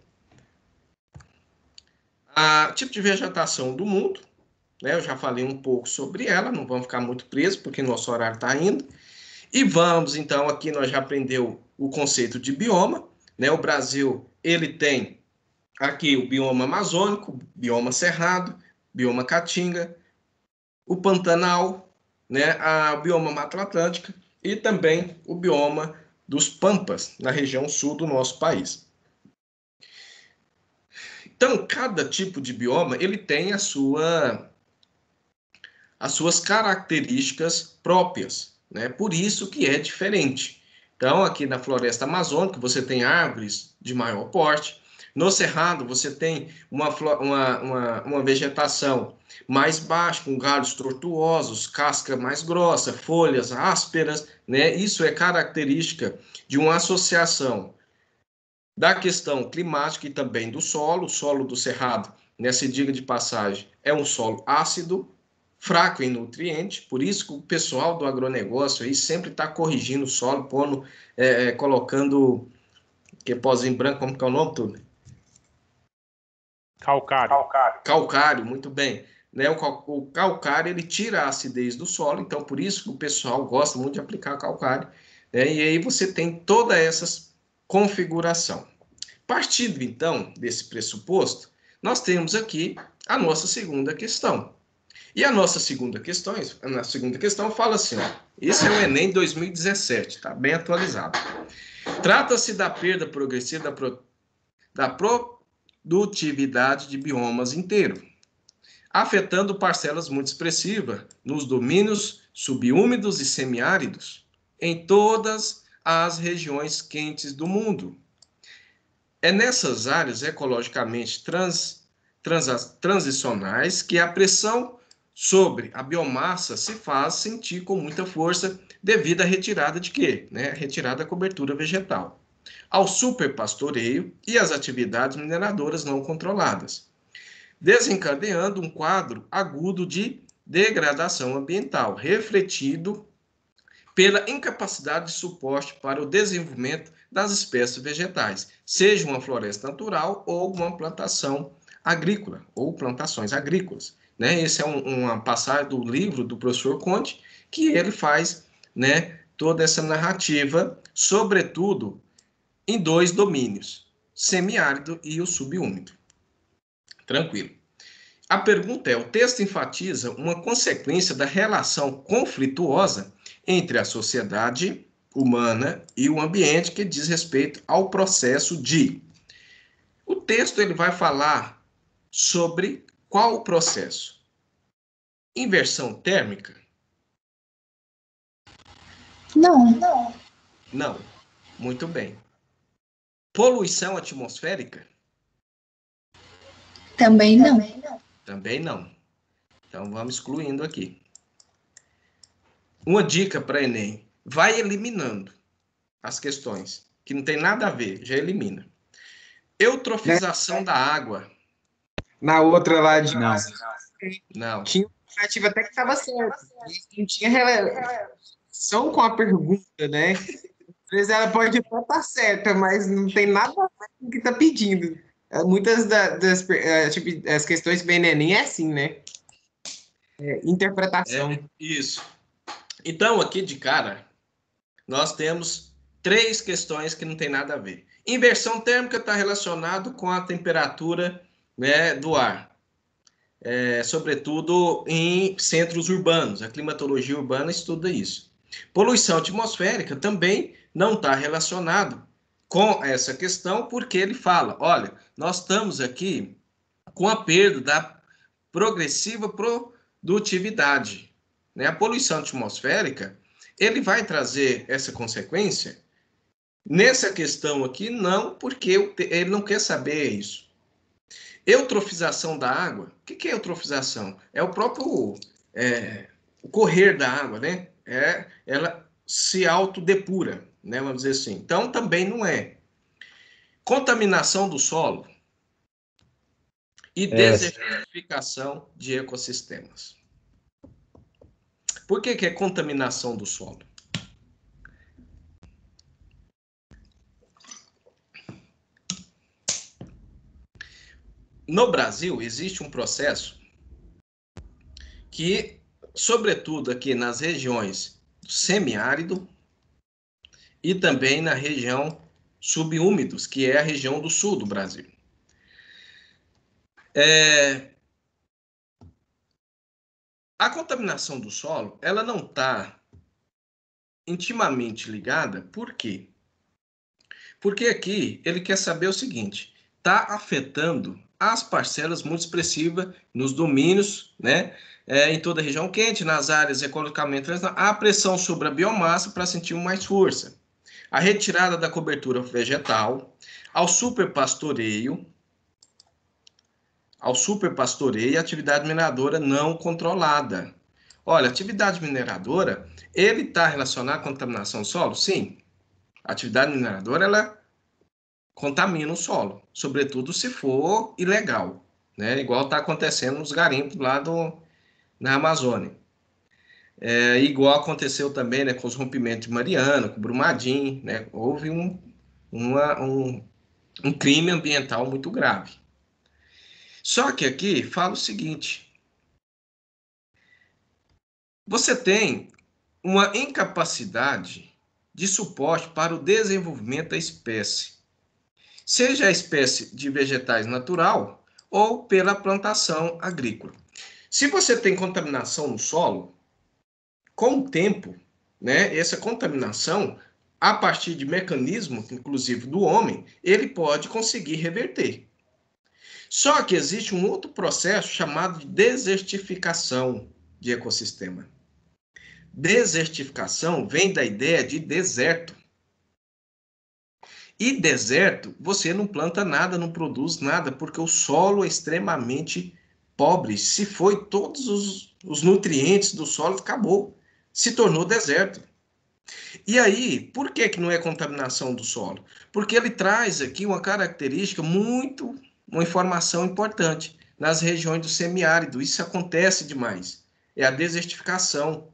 A tipo de vegetação do mundo, né, eu já falei um pouco sobre ela, não vamos ficar muito presos, porque nosso horário está indo. E vamos, então, aqui nós já aprendeu o conceito de bioma, né? O Brasil, ele tem aqui o bioma amazônico, bioma cerrado, bioma caatinga, o Pantanal, né, a bioma Mata Atlântica e também o bioma dos Pampas, na região sul do nosso país. Então, cada tipo de bioma, ele tem a sua, as suas características próprias, né? Por isso que é diferente. Então, aqui na floresta amazônica, você tem árvores de maior porte. No cerrado, você tem uma, uma, uma, uma vegetação mais baixa, com galhos tortuosos, casca mais grossa, folhas ásperas, né? Isso é característica de uma associação da questão climática e também do solo. O solo do cerrado, nessa diga de passagem, é um solo ácido, fraco em nutrientes, por isso que o pessoal do agronegócio aí sempre está corrigindo o solo, pondo, é, colocando, que pozinho branco, como que é o nome, tudo? Calcário. Calcário. Calcário, muito bem. Né, o, cal o calcário, ele tira a acidez do solo, então por isso que o pessoal gosta muito de aplicar calcário, né, e aí você tem toda essa configuração. Partindo, então, desse pressuposto, nós temos aqui a nossa segunda questão. E a nossa segunda questão, na segunda questão fala assim, ó, esse é o Enem dois mil e dezessete, tá bem atualizado. Trata-se da perda progressiva da, pro, da produtividade de biomas inteiros, afetando parcelas muito expressivas nos domínios subúmidos e semiáridos em todas as regiões quentes do mundo. É nessas áreas ecologicamente trans, trans, transicionais que a pressão sobre a biomassa se faz sentir com muita força devido à retirada de quê? Né? Retirada da cobertura vegetal, ao superpastoreio e às atividades mineradoras não controladas, desencadeando um quadro agudo de degradação ambiental, refletido pela incapacidade de suporte para o desenvolvimento das espécies vegetais, seja uma floresta natural ou uma plantação agrícola, ou plantações agrícolas. Né? Essa é um, uma passagem do livro do professor Conte, que ele faz, né, toda essa narrativa, sobretudo em dois domínios, semiárido e o subúmido. Tranquilo. A pergunta é, o texto enfatiza uma consequência da relação conflituosa entre a sociedade humana e o ambiente que diz respeito ao processo de... O texto ele vai falar sobre qual o processo? Inversão térmica? Não. Não. Não. Muito bem. Poluição atmosférica? Também não. Também não. Então, vamos excluindo aqui. Uma dica para Enem. Vai eliminando as questões que não tem nada a ver. Já elimina. Eutrofização da água? Na outra lá de... Não. Não. Tinha uma alternativa até que estava certa. Não tinha relação com a pergunta, né? Às vezes ela pode até estar certa, mas não tem nada a ver com o que está pedindo. Muitas das, das tipo, as questões que vem no Enem é assim, né? É, interpretação. É, isso. Então, aqui de cara, nós temos três questões que não tem nada a ver. Inversão térmica está relacionado com a temperatura, né, do ar. É, sobretudo em centros urbanos. A climatologia urbana estuda isso. Poluição atmosférica também não está relacionado com essa questão, porque ele fala, olha, nós estamos aqui com a perda da progressiva produtividade, né? A poluição atmosférica, ele vai trazer essa consequência. Nessa questão aqui, não, porque ele não quer saber isso. Eutrofização da água. O que é eutrofização? É o próprio é, o correr da água, né? É, ela se autodepura, né? Vamos dizer assim. Então, também não é. Contaminação do solo e desertificação de ecossistemas. Por que que é contaminação do solo? No Brasil, existe um processo que, sobretudo aqui nas regiões do semiárido e também na região subúmidos, que é a região do sul do Brasil. É... A contaminação do solo, ela não está intimamente ligada, por quê? Porque aqui ele quer saber o seguinte, está afetando as parcelas muito expressivas nos domínios, né, é, em toda a região quente, nas áreas ecologicamente, a pressão sobre a biomassa para sentir mais força, a retirada da cobertura vegetal, ao superpastoreio, ao superpastoreio e atividade mineradora não controlada. Olha, atividade mineradora, ele está relacionado à contaminação do solo? Sim. A atividade mineradora, ela contamina o solo, sobretudo se for ilegal, né? Igual está acontecendo nos garimpos lá do, na Amazônia. É, igual aconteceu também, né, com os rompimentos de Mariana, com Brumadinho, né? Houve um, uma, um, um crime ambiental muito grave. Só que aqui fala o seguinte, você tem uma incapacidade de suporte para o desenvolvimento da espécie, seja a espécie de vegetais natural ou pela plantação agrícola. Se você tem contaminação no solo, com o tempo, né, essa contaminação, a partir de mecanismos, inclusive do homem, ele pode conseguir reverter. Só que existe um outro processo chamado de desertificação de ecossistema. Desertificação vem da ideia de deserto. E deserto, você não planta nada, não produz nada, porque o solo é extremamente pobre. Se foi todos os, os nutrientes do solo, acabou. Se tornou deserto. E aí, por que que não é contaminação do solo? Porque ele traz aqui uma característica muito, uma informação importante. Nas regiões do semiárido, isso acontece demais. É a desertificação.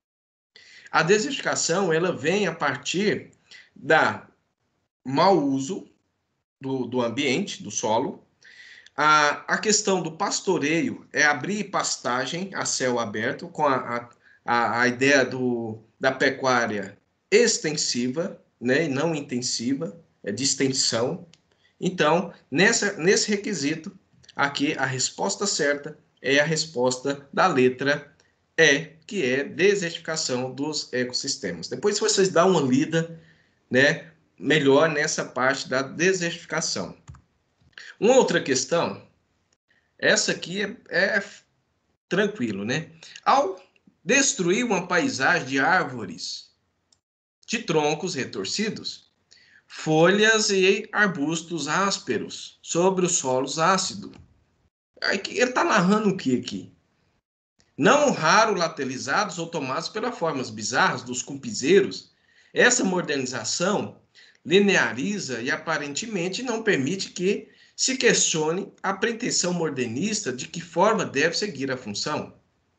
A desertificação, ela vem a partir da mau uso do, do ambiente, do solo. A, a questão do pastoreio é abrir pastagem a céu aberto, com a, a, a ideia do, da pecuária extensiva, né, e não intensiva, é de extensão. Então, nessa, nesse requisito, aqui a resposta certa é a resposta da letra E, que é desertificação dos ecossistemas. Depois, se vocês dão uma lida, né, melhor nessa parte da desertificação. Uma outra questão, essa aqui é, é tranquilo, né? Ao destruir uma paisagem de árvores, de troncos retorcidos, folhas e arbustos ásperos sobre os solos ácidos. Ele está narrando o que aqui? Não raro lateralizados ou tomados pelas formas bizarras dos cumpizeiros, essa modernização lineariza e aparentemente não permite que se questione a pretensão modernista de que forma deve seguir a função,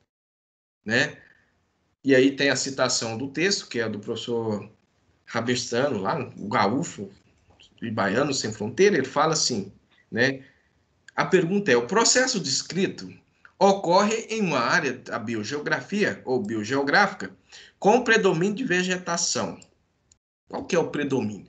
né? E aí tem a citação do texto, que é do professor Rabestano, lá, o gaúcho e baiano sem fronteira, ele fala assim, né? A pergunta é, o processo descrito ocorre em uma área da biogeografia ou biogeográfica com predomínio de vegetação. Qual que é o predomínio?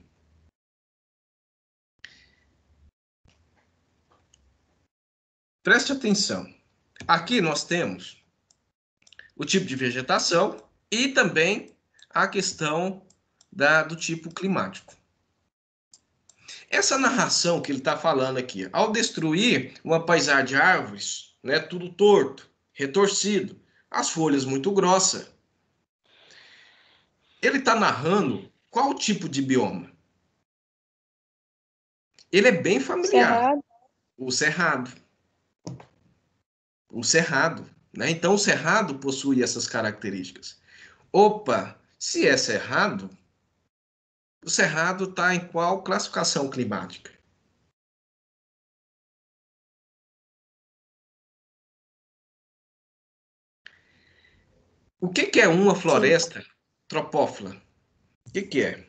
Preste atenção. Aqui nós temos o tipo de vegetação e também a questão da, do tipo climático. essa narração que ele está falando aqui, ao destruir uma paisagem de árvores, né, tudo torto, retorcido, as folhas muito grossas, ele está narrando qual tipo de bioma? Ele é bem familiar. Cerrado. O cerrado. O cerrado. Né? Então, o cerrado possui essas características. Opa, se é cerrado, o cerrado está em qual classificação climática? O que, que é uma floresta Sim. tropófila? O que, que é?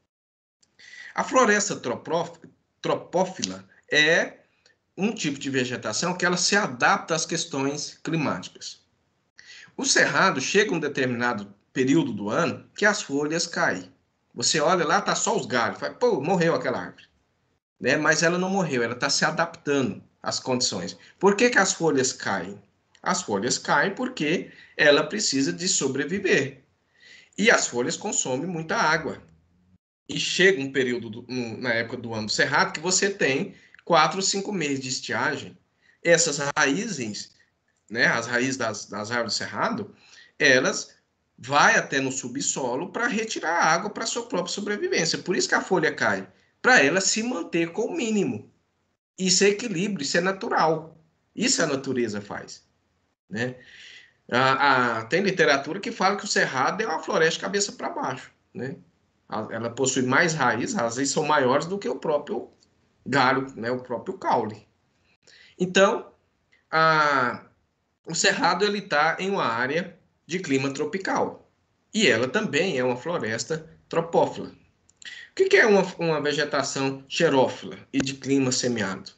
A floresta tropófila é um tipo de vegetação que ela se adapta às questões climáticas. O cerrado chega a um determinado período do ano que as folhas caem. Você olha lá, tá só os galhos. Fala, pô, morreu aquela árvore. Né? Mas ela não morreu, ela está se adaptando às condições. Por que, que as folhas caem? As folhas caem porque ela precisa de sobreviver. E as folhas consomem muita água. E chega um período, do, na época do ano do cerrado, que você tem quatro, cinco meses de estiagem. Essas raízes, né, as raízes das, das árvores do cerrado, elas vai até no subsolo para retirar a água para sua própria sobrevivência. Por isso que a folha cai, para ela se manter com o mínimo. Isso é equilíbrio, isso é natural. Isso a natureza faz. Né? A, a, tem literatura que fala que o cerrado é uma floresta de cabeça para baixo. Né? Ela possui mais raízes, as raízes são maiores do que o próprio galho, né? O próprio caule. Então, a, o cerrado está em uma área de clima tropical. E ela também é uma floresta tropófila. O que, que é uma, uma vegetação xerófila e de clima semiárido?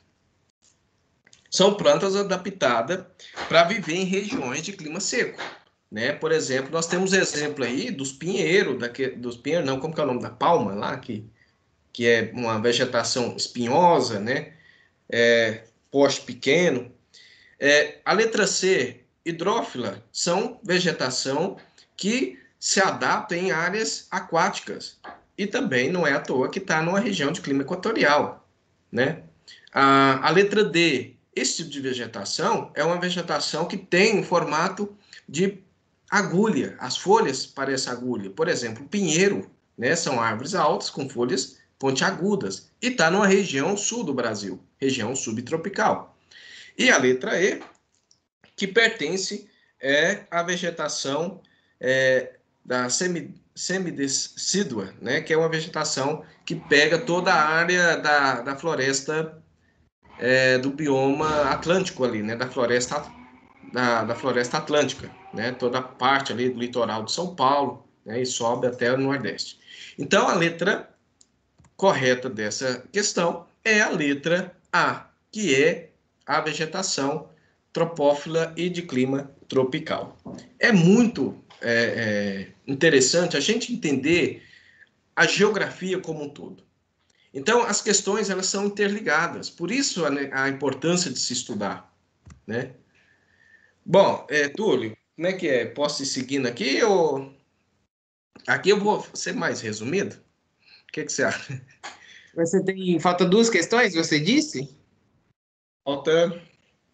São plantas adaptadas para viver em regiões de clima seco. Né? Por exemplo, nós temos exemplo aí dos pinheiros, dos pinheiros, não, como que é o nome da palma lá, que, que é uma vegetação espinhosa, né? É, poste pequeno. É, a letra C, hidrófila, são vegetação que se adapta em áreas aquáticas. E também não é à toa que está numa região de clima equatorial. Né? A, a letra D, esse tipo de vegetação é uma vegetação que tem um formato de agulha. As folhas parecem agulha. Por exemplo, o pinheiro, né, são árvores altas com folhas pontiagudas. E está numa região sul do Brasil, região subtropical. E a letra E, que pertence é, à vegetação é, da semi, semidecídua, né, que é uma vegetação que pega toda a área da, da floresta é, do bioma atlântico ali, né, da floresta, da, da floresta atlântica, né, toda a parte ali do litoral de São Paulo, né, e sobe até o Nordeste. Então, a letra correta dessa questão é a letra A, que é a vegetação tropófila e de clima tropical. É muito é, é, interessante a gente entender a geografia como um todo. Então, as questões elas são interligadas, por isso a, a importância de se estudar. Né? Bom, é, Túlio, como é que é? Posso ir seguindo aqui ou... Aqui eu vou ser mais resumido? O que, que você acha? Você tem... Falta duas questões, você disse? Falta...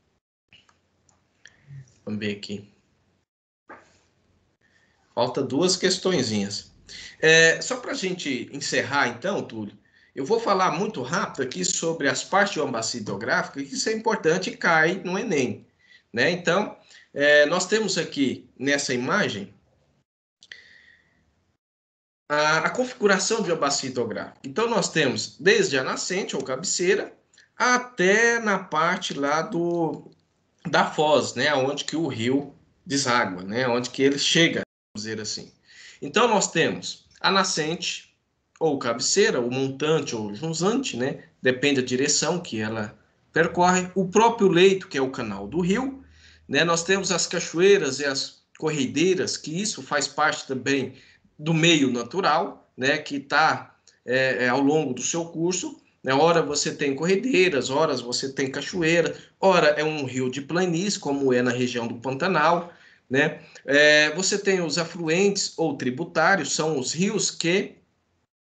Vamos ver aqui. Falta duas questõezinhas. É, só para a gente encerrar, então, Túlio, eu vou falar muito rápido aqui sobre as partes geombacidográficas, que isso é importante e cai no Enem. Né? Então, é, nós temos aqui nessa imagem a, a configuração geombacidográfica. Então, nós temos desde a nascente ou cabeceira até na parte lá do... da foz, né, onde que o rio deságua, né, onde que ele chega, vamos dizer assim. Então, nós temos a nascente, ou cabeceira, o montante ou jusante, né, depende da direção que ela percorre, o próprio leito, que é o canal do rio, né, nós temos as cachoeiras e as corredeiras, que isso faz parte também do meio natural, né, que está é, é, ao longo do seu curso. Ora você tem corredeiras, ora você tem cachoeira, ora é um rio de planície, como é na região do Pantanal. Né? É, você tem os afluentes ou tributários, são os rios que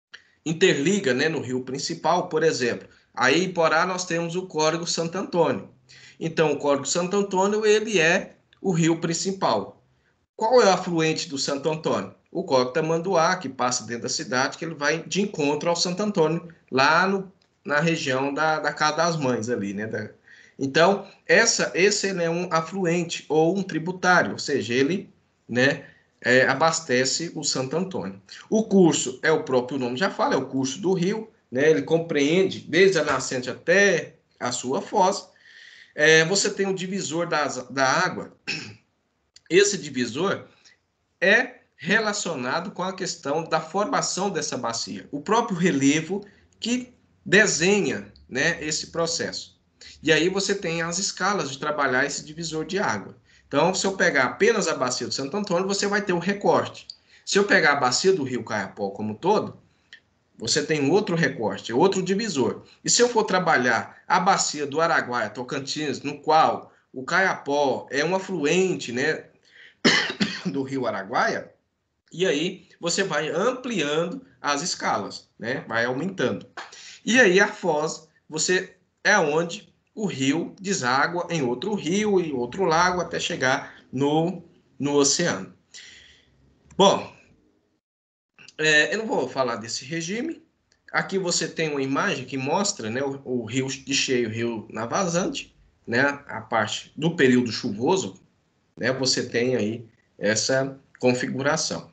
interliga, né, no rio principal, por exemplo. Aí, em Iporá, nós temos o Córrego Santo Antônio. Então, o Córrego Santo Antônio, ele é o rio principal. Qual é o afluente do Santo Antônio? O Córrego Tamanduá, que passa dentro da cidade, que ele vai de encontro ao Santo Antônio, lá no, na região da, da Casa das Mães, ali, né? Da... Então, essa, esse é um afluente ou um tributário, ou seja, ele, né, é, abastece o Santo Antônio. O curso, é o próprio nome já fala, é o curso do rio, né? Ele compreende desde a nascente até a sua foz. É, você tem o divisor das, da água. Esse divisor é relacionado com a questão da formação dessa bacia, o próprio relevo que desenha, né, esse processo. E aí você tem as escalas de trabalhar esse divisor de água. Então, se eu pegar apenas a bacia do Santo Antônio, você vai ter o recorte. Se eu pegar a bacia do Rio Caiapó como um todo, você tem outro recorte, outro divisor. E se eu for trabalhar a bacia do Araguaia, Tocantins, no qual o Caiapó é um afluente, né, do Rio Araguaia, e aí você vai ampliando as escalas, né, vai aumentando. E aí a foz, você é onde o rio deságua em outro rio, em outro lago, até chegar no, no oceano. Bom, é, eu não vou falar desse regime. Aqui você tem uma imagem que mostra, né, o, o rio de cheio, o rio na vazante, né, a parte do período chuvoso, né, você tem aí essa configuração.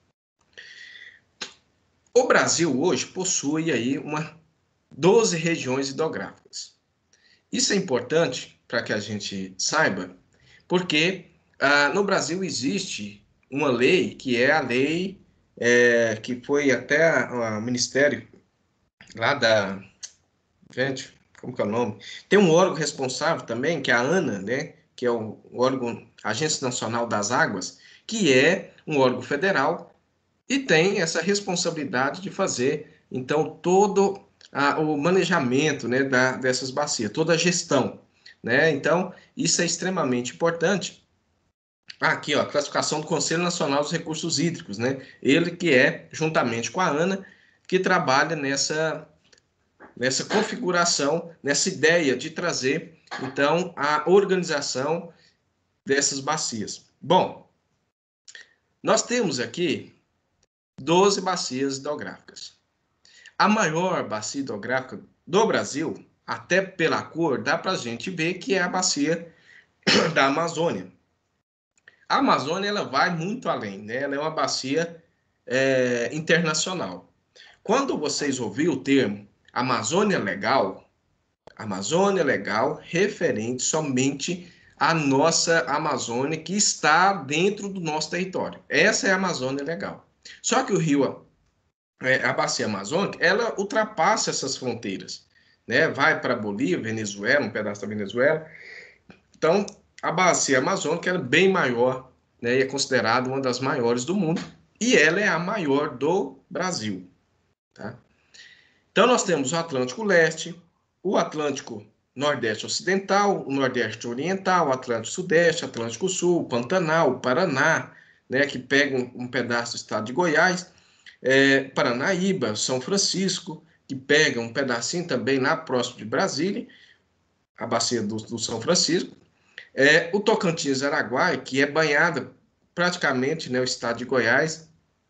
O Brasil hoje possui aí uma doze regiões hidrográficas. Isso é importante para que a gente saiba, porque ah, no Brasil existe uma lei que é a lei é, que foi até o Ministério lá da... Gente, como que é o nome? Tem um órgão responsável também, que é a ANA, né? Que é o órgão Agência Nacional das Águas, que é um órgão federal e tem essa responsabilidade de fazer, então, todo a, o manejamento, né, da, dessas bacias, toda a gestão, né? Então, isso é extremamente importante. Aqui, ó, a classificação do Conselho Nacional dos Recursos Hídricos, né? Ele que é, juntamente com a ANA, que trabalha nessa, nessa configuração, nessa ideia de trazer, então, a organização dessas bacias. Bom, nós temos aqui doze bacias hidrográficas. A maior bacia hidrográfica do Brasil, até pela cor, dá para a gente ver que é a bacia da Amazônia. A Amazônia ela vai muito além, né? Ela é uma bacia é, internacional. Quando vocês ouvirem o termo Amazônia Legal, Amazônia Legal referente somente à nossa Amazônia que está dentro do nosso território. Essa é a Amazônia Legal. Só que o rio, a bacia amazônica, ela ultrapassa essas fronteiras, né? Vai para Bolívia, Venezuela, um pedaço da Venezuela. Então, a bacia amazônica é bem maior, né? E é considerada uma das maiores do mundo. E ela é a maior do Brasil, tá? Então, nós temos o Atlântico Leste, o Atlântico Nordeste Ocidental, o Nordeste Oriental, o Atlântico Sudeste, Atlântico Sul, o Pantanal, o Paraná, né? Que pega um, um pedaço do estado de Goiás, é, Paranaíba, São Francisco, que pega um pedacinho também lá próximo de Brasília, a bacia do, do São Francisco, é, o Tocantins Araguaia, que é banhada praticamente, né, o estado de Goiás,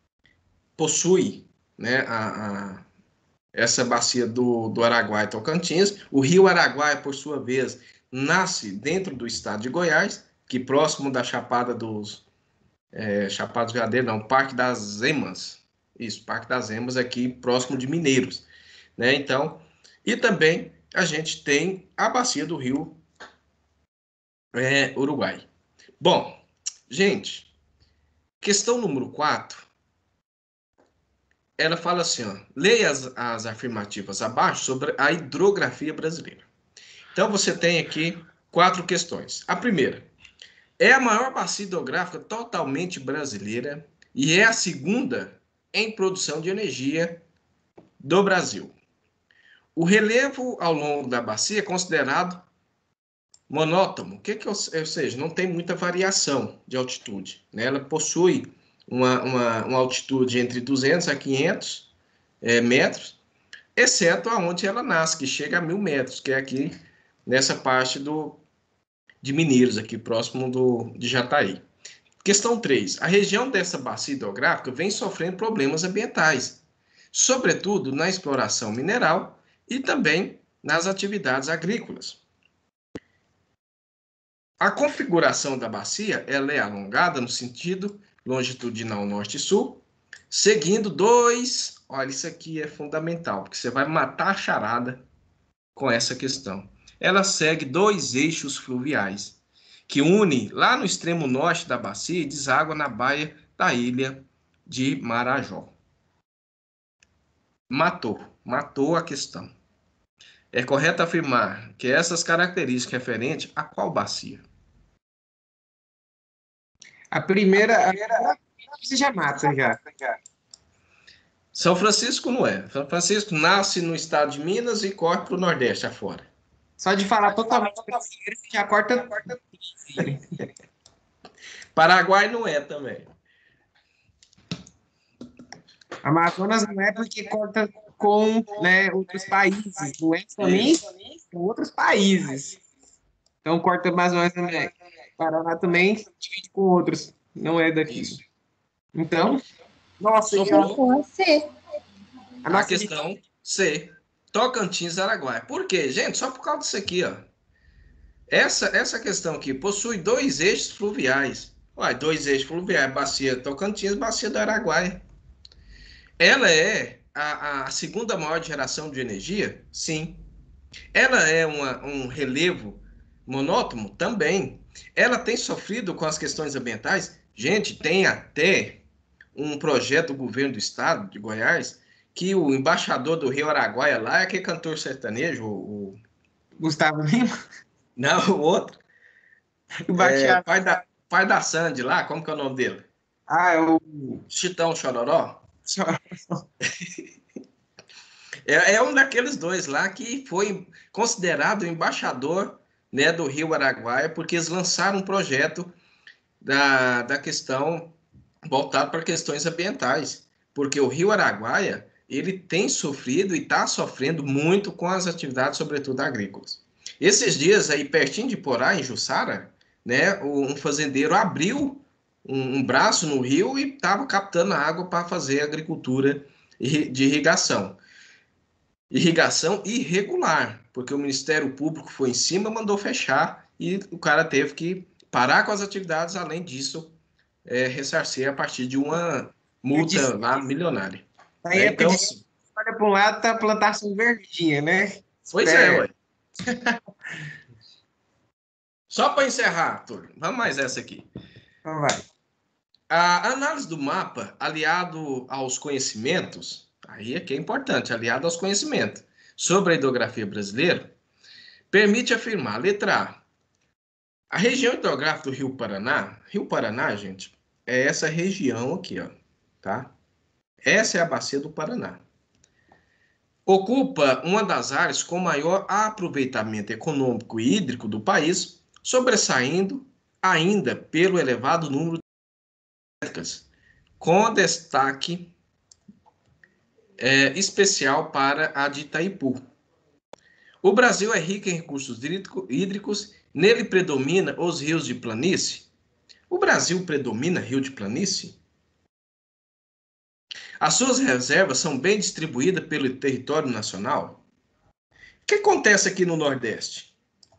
possui, né, a, a, essa bacia do, do Araguaia e Tocantins. O rio Araguaia, por sua vez, nasce dentro do estado de Goiás, que próximo da Chapada dos... É, Chapada dos Veadeiros, não, Parque das Emas, isso, Parque das Emas, aqui próximo de Mineiros, né? Então, e também a gente tem a bacia do rio é, Uruguai. Bom, gente, questão número quatro, ela fala assim, ó, leia as, as afirmativas abaixo sobre a hidrografia brasileira. Então, você tem aqui quatro questões. A primeira, é a maior bacia hidrográfica totalmente brasileira e é a segunda em produção de energia do Brasil. O relevo ao longo da bacia é considerado monótono, o que que, ou seja, não tem muita variação de altitude, né? Ela possui uma, uma, uma altitude entre duzentos a quinhentos é, metros, exceto aonde ela nasce, que chega a mil metros, que é aqui nessa parte do, de Mineiros, aqui próximo do, de Jataí. Questão três. A região dessa bacia hidrográfica vem sofrendo problemas ambientais, sobretudo na exploração mineral e também nas atividades agrícolas. A configuração da bacia ela é alongada no sentido longitudinal norte e sul, seguindo dois... Olha, isso aqui é fundamental, porque você vai matar a charada com essa questão. Ela segue dois eixos fluviais, que une lá no extremo norte da bacia e deságua na baía da ilha de Marajó. Matou, matou a questão. É correto afirmar que essas características referentes a qual bacia? A primeira, a primeira você já mata, já. São Francisco não é. São Francisco nasce no estado de Minas e corre para o Nordeste afora. Só de falar totalmente brasileiro, você já corta... Paraguai não é também. Amazonas não é porque corta com, né, outros países, não é também com outros países. Então corta Amazonas também. Paraná também divide com outros, não é daqui. Isso. Então, nossa, Só então, Então, C. a A nossa questão C. Tocantins, Araguaia. Por quê? Gente, só por causa disso aqui, ó. Essa, essa questão aqui possui dois eixos fluviais. Uai, dois eixos fluviais, bacia Tocantins, bacia do Araguaia. Ela é a, a segunda maior geração de energia? Sim. Ela é uma, um relevo monótono? Também. Ela tem sofrido com as questões ambientais? Gente, tem até um projeto do governo do estado de Goiás que o embaixador do Rio Araguaia lá é aquele cantor sertanejo, o... Gustavo Lima, Não, o outro. o É, Bateado. pai, da, pai da Sandy lá, como que é o nome dele? Ah, é o... Chitão Chororó. É, é um daqueles dois lá que foi considerado embaixador, né, do Rio Araguaia, porque eles lançaram um projeto da, da questão voltado para questões ambientais. Porque o Rio Araguaia, ele tem sofrido e está sofrendo muito com as atividades, sobretudo agrícolas. Esses dias aí, pertinho de Porá, em Jussara, né, um fazendeiro abriu um, um braço no rio e estava captando água para fazer agricultura de irrigação. Irrigação irregular, porque o Ministério Público foi em cima, mandou fechar e o cara teve que parar com as atividades, além disso, é, ressarcir a partir de uma multa disse- lá milionária. Aí É, é então, pedir, olha para um lado, tá a plantação verdinha, né? pois é, ué. Só para encerrar, Arthur, vamos mais essa aqui. Então vai. A análise do mapa, aliado aos conhecimentos, aí é que é importante, aliado aos conhecimentos sobre a hidrografia brasileira, permite afirmar, letra A, a região hidrográfica do Rio Paraná, Rio Paraná, gente, é essa região aqui, ó, tá? Essa é a bacia do Paraná. Ocupa uma das áreas com maior aproveitamento econômico e hídrico do país, sobressaindo ainda pelo elevado número de hidrelétricas, com destaque é, especial para a de Itaipu. O Brasil é rico em recursos hídricos, nele predomina os rios de planície. O Brasil predomina rio de planície? As suas reservas são bem distribuídas pelo território nacional? O que acontece aqui no Nordeste?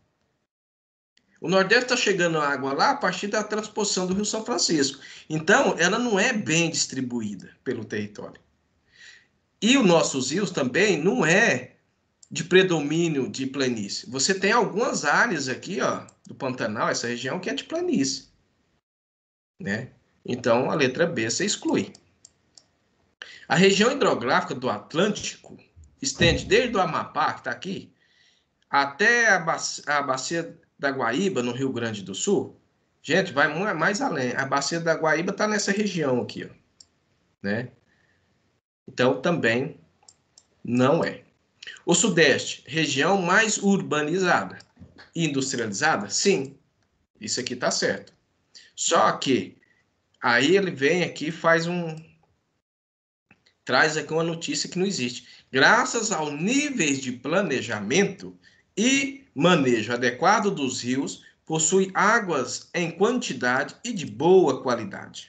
O Nordeste está chegando água lá a partir da transposição do Rio São Francisco. Então, ela não é bem distribuída pelo território. E os nossos rios também não é de predomínio de planície. Você tem algumas áreas aqui, ó, do Pantanal, essa região, que é de planície, né? Então, a letra B você exclui. A região hidrográfica do Atlântico estende desde o Amapá, que está aqui, até a bacia, a bacia da Guaíba, no Rio Grande do Sul. Gente, vai mais além. A bacia da Guaíba está nessa região aqui, ó, né? Então, também não é. O Sudeste, região mais urbanizada e industrializada? Sim, isso aqui está certo. Só que aí ele vem aqui e faz um, traz aqui uma notícia que não existe. Graças ao níveis de planejamento e manejo adequado dos rios, possui águas em quantidade e de boa qualidade.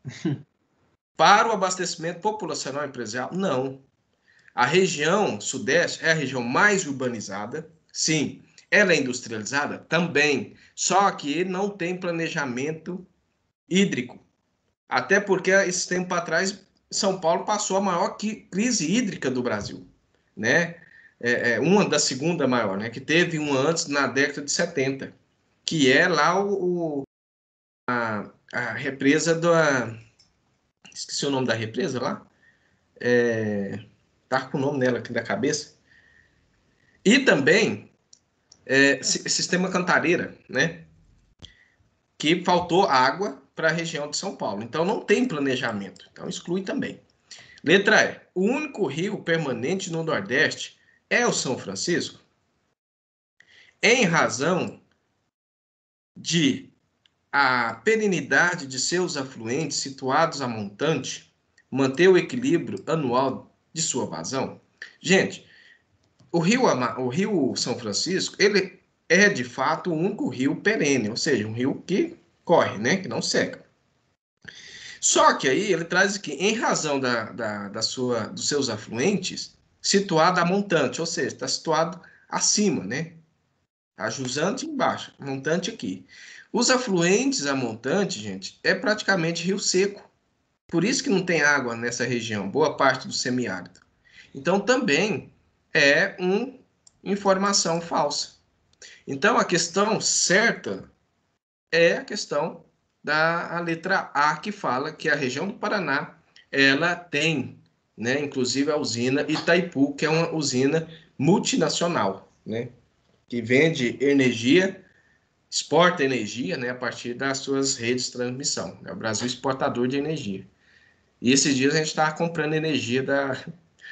Para o abastecimento populacional e empresarial, não. A região sudeste é a região mais urbanizada, sim. Ela é industrializada? Também. Só que não tem planejamento hídrico. Até porque, esse tempo atrás, São Paulo passou a maior crise hídrica do Brasil, né? É, é, uma da segunda maior, né? Que teve uma antes, na década de setenta, que é lá o, o a, a represa da... Esqueci o nome da represa lá. É, tá com o nome nela aqui da cabeça. E também é, sistema Cantareira, né? Que faltou água para a região de São Paulo. Então, não tem planejamento. Então, exclui também. Letra E. O único rio permanente no Nordeste é o São Francisco? Em razão de a perenidade de seus afluentes situados a montante, manter o equilíbrio anual de sua vazão? Gente, o rio, o rio São Francisco, ele é, de fato, o único rio perene, ou seja, um rio que corre, né, que não seca. Só que aí ele traz aqui, em razão da, da, da sua, dos seus afluentes, situado a montante, ou seja, está situado acima, né? A jusante embaixo, montante aqui. Os afluentes a montante, gente, é praticamente rio seco. Por isso que não tem água nessa região, boa parte do semiárido. Então, também é uma informação falsa. Então, a questão certa é a questão da a letra A, que fala que a região do Paraná, ela tem, né, inclusive a usina Itaipu, que é uma usina multinacional, né, que vende energia, exporta energia, né, a partir das suas redes de transmissão. É o Brasil exportador de energia. E esses dias a gente estava comprando energia da,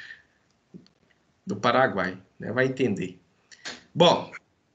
do Paraguai, né, vai entender. Bom,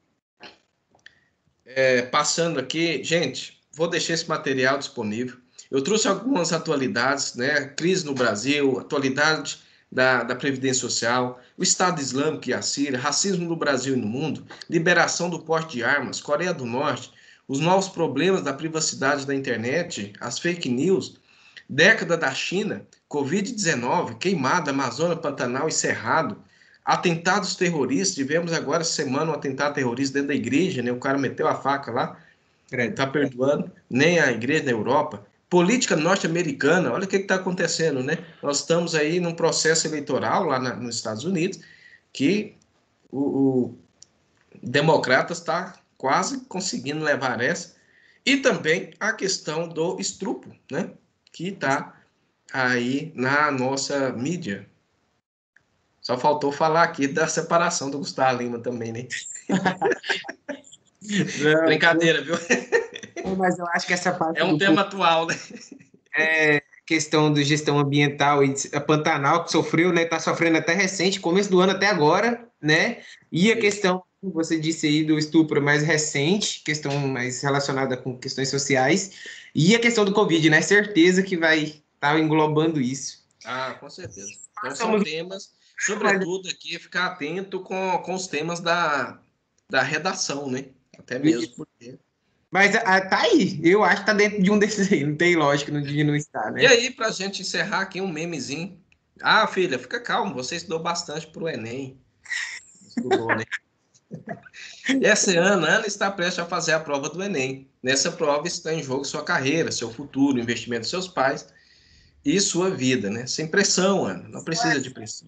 é, passando aqui, gente, vou deixar esse material disponível. Eu trouxe algumas atualidades, né? Crise no Brasil, atualidade da, da Previdência Social, o Estado Islâmico e a Síria, racismo no Brasil e no mundo, liberação do porte de armas, Coreia do Norte, os novos problemas da privacidade da internet, as fake news, década da China, covid dezenove, queimada, Amazônia, Pantanal e Cerrado, atentados terroristas. Tivemos agora essa semana um atentado terrorista dentro da igreja, né? O cara meteu a faca lá, está perdoando, nem a igreja na Europa. Política norte-americana, olha o que está acontecendo, né? Nós estamos aí num processo eleitoral lá na, nos Estados Unidos, que o, o democrata está quase conseguindo levar essa. E também a questão do estupro, né? Que está aí na nossa mídia. Só faltou falar aqui da separação do Gustavo Lima também, né? Não, brincadeira, viu? Mas eu acho que essa parte é um tema atual, né? É questão de gestão ambiental e a Pantanal, que sofreu, né? Está sofrendo até recente, começo do ano até agora, né? E a questão, você disse aí, do estupro mais recente, questão mais relacionada com questões sociais, e a questão do Covid, né? Certeza que vai estar tá englobando isso. Ah, com certeza. Então são temas, sobretudo aqui, ficar atento com, com os temas da, da redação, né? Até mesmo porque... Mas a, tá aí, eu acho que tá dentro de um desses aí, não tem lógica no de não estar, né? E aí, pra gente encerrar aqui um memezinho. Ah, filha, fica calmo, você estudou bastante pro Enem. Estudou, né? Esse ano, Ana está prestes a fazer a prova do Enem. Nessa prova está em jogo sua carreira, seu futuro, o investimento dos seus pais e sua vida, né? Sem pressão, Ana, não precisa de pressão.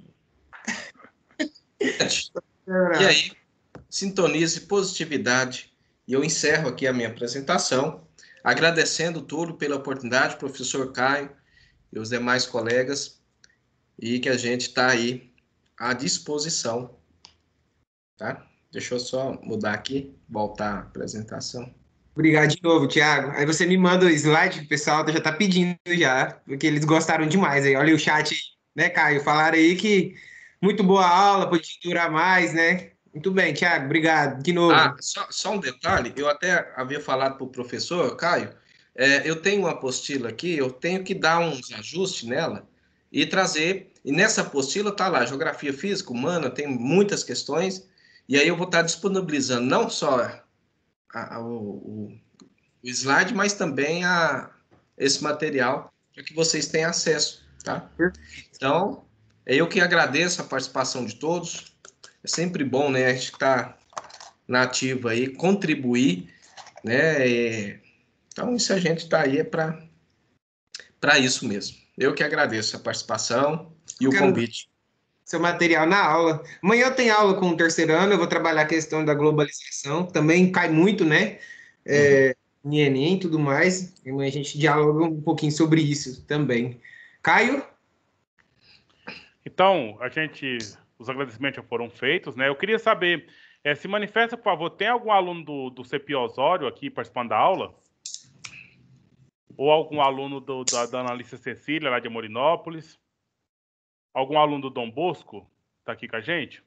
E aí, sintonize positividade. E eu encerro aqui a minha apresentação, agradecendo tudo pela oportunidade, professor Caio e os demais colegas, e que a gente está aí à disposição, tá? Deixa eu só mudar aqui, voltar a apresentação. Obrigado de novo, Thiago. Aí você me manda o slide que o pessoal já está pedindo já, porque eles gostaram demais. Aí, olha o chat, né, Caio? Falaram aí que muito boa aula, podia durar mais, né? Muito bem, Thiago, obrigado de novo. Ah, só, só um detalhe, eu até havia falado para o professor, Caio, é, eu tenho uma apostila aqui, eu tenho que dar uns ajustes nela, e trazer, e nessa apostila está lá, geografia física, humana, tem muitas questões, e aí eu vou estar disponibilizando não só a, a, o, o slide, mas também a, esse material para que vocês tenham acesso, tá? Então, eu que agradeço a participação de todos, é sempre bom, né, a gente estar na ativa aí, contribuir, né, e, então isso a gente está aí é para para isso mesmo. Eu que agradeço a participação e o convite. Seu material na aula. Amanhã eu tenho aula com o terceiro ano, eu vou trabalhar a questão da globalização, também cai muito, né? É, uhum. N N E e tudo mais. Amanhã a gente dialoga um pouquinho sobre isso também. Caio? Então, a gente, os agradecimentos já foram feitos, né? Eu queria saber, é, se manifesta, por favor, tem algum aluno do, do C P I Osório aqui participando da aula? Ou algum aluno do, da, da Analista Cecília, lá de Amorinópolis? Algum aluno do Dom Bosco está aqui com a gente?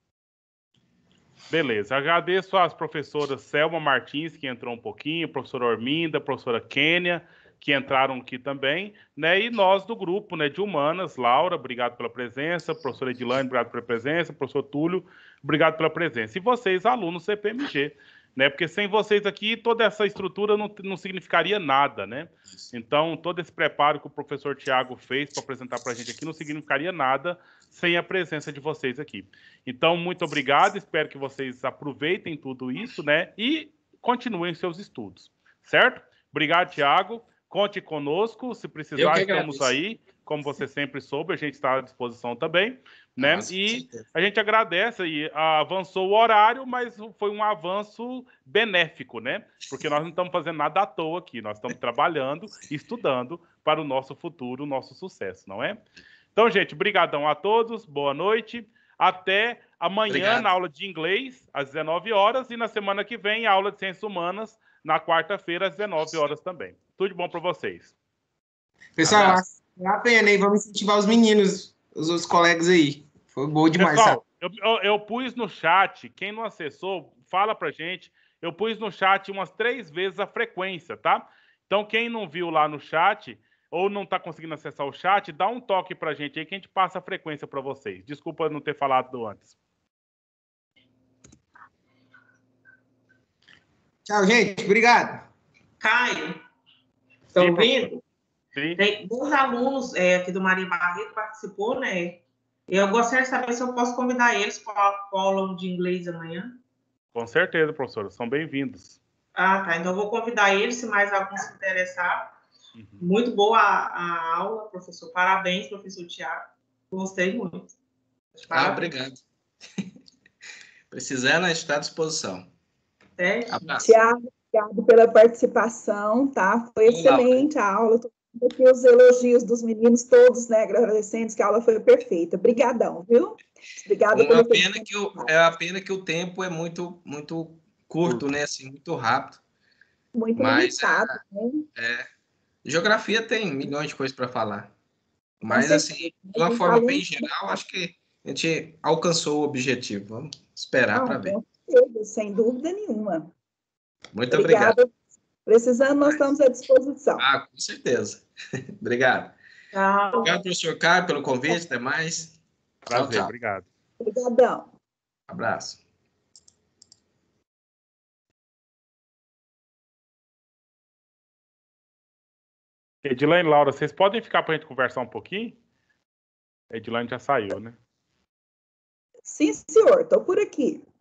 Beleza. Agradeço às professoras Selma Martins, que entrou um pouquinho, professora Orminda, professora Kênia, que entraram aqui também, né? E nós do grupo, né, de Humanas, Laura, obrigado pela presença, professora Edilane, obrigado pela presença, professor Túlio, obrigado pela presença. E vocês, alunos C P M G, né? Porque sem vocês aqui, toda essa estrutura não, não significaria nada, né? Então, todo esse preparo que o professor Tiago fez para apresentar para a gente aqui não significaria nada sem a presença de vocês aqui. Então, muito obrigado, espero que vocês aproveitem tudo isso, né? E continuem seus estudos, certo? Obrigado, Tiago. Conte conosco, se precisar, estamos aí. Como você sempre soube, a gente está à disposição também, né? Nossa, e a gente agradece, e avançou o horário, mas foi um avanço benéfico, né? Porque nós não estamos fazendo nada à toa aqui, nós estamos trabalhando, estudando para o nosso futuro, o nosso sucesso, não é? Então, gente, brigadão a todos, boa noite, até amanhã Obrigado. Na aula de inglês, às dezenove horas, e na semana que vem, a aula de ciências humanas, na quarta-feira, às dezenove horas também. Tudo de bom para vocês. Pessoal, é a pena, hein? Vamos incentivar os meninos, os outros colegas aí. Foi bom demais, Pessoal, sabe? Eu, eu, eu pus no chat, quem não acessou, fala pra gente. Eu pus no chat umas três vezes a frequência, tá? Então, quem não viu lá no chat, ou não tá conseguindo acessar o chat, dá um toque pra gente aí que a gente passa a frequência para vocês. Desculpa não ter falado antes. Tchau, gente. Obrigado. Caio, estão ouvindo? Sim. Tem dois alunos é, aqui do Maria Barreto que participou, né? Eu gostaria de saber se eu posso convidar eles para a aula de inglês amanhã. Com certeza, professora. São bem-vindos. Ah, tá. Então, eu vou convidar eles, se mais algum se interessar. Uhum. Muito boa a, a aula, professor. Parabéns, professor Tiago. Gostei muito. Ah, obrigado. Precisando, a gente está à disposição. É. Tiago, obrigado pela participação, tá? Foi excelente a aula. Aqui os elogios dos meninos todos, né, agradecendo que a aula foi perfeita. Obrigadão, viu? Obrigada pela pena que o É a pena que o tempo é muito, muito curto, né? Assim, muito rápido. Muito Mas, limitado, é, né? É, geografia tem milhões de coisas para falar. Mas, assim, de uma forma bem geral, acho que a gente alcançou o objetivo. Vamos esperar para ver. Com certeza, sem dúvida nenhuma. Muito obrigado. Precisando, nós estamos à disposição. Ah, com certeza. Obrigado. Tchau. Obrigado, professor Caio, pelo convite. Até mais. Prazer, tchau, tchau. Obrigado. Obrigadão. Abraço. Edilane e Laura, vocês podem ficar para a gente conversar um pouquinho? A Edilane já saiu, né? Sim, senhor. Estou por aqui.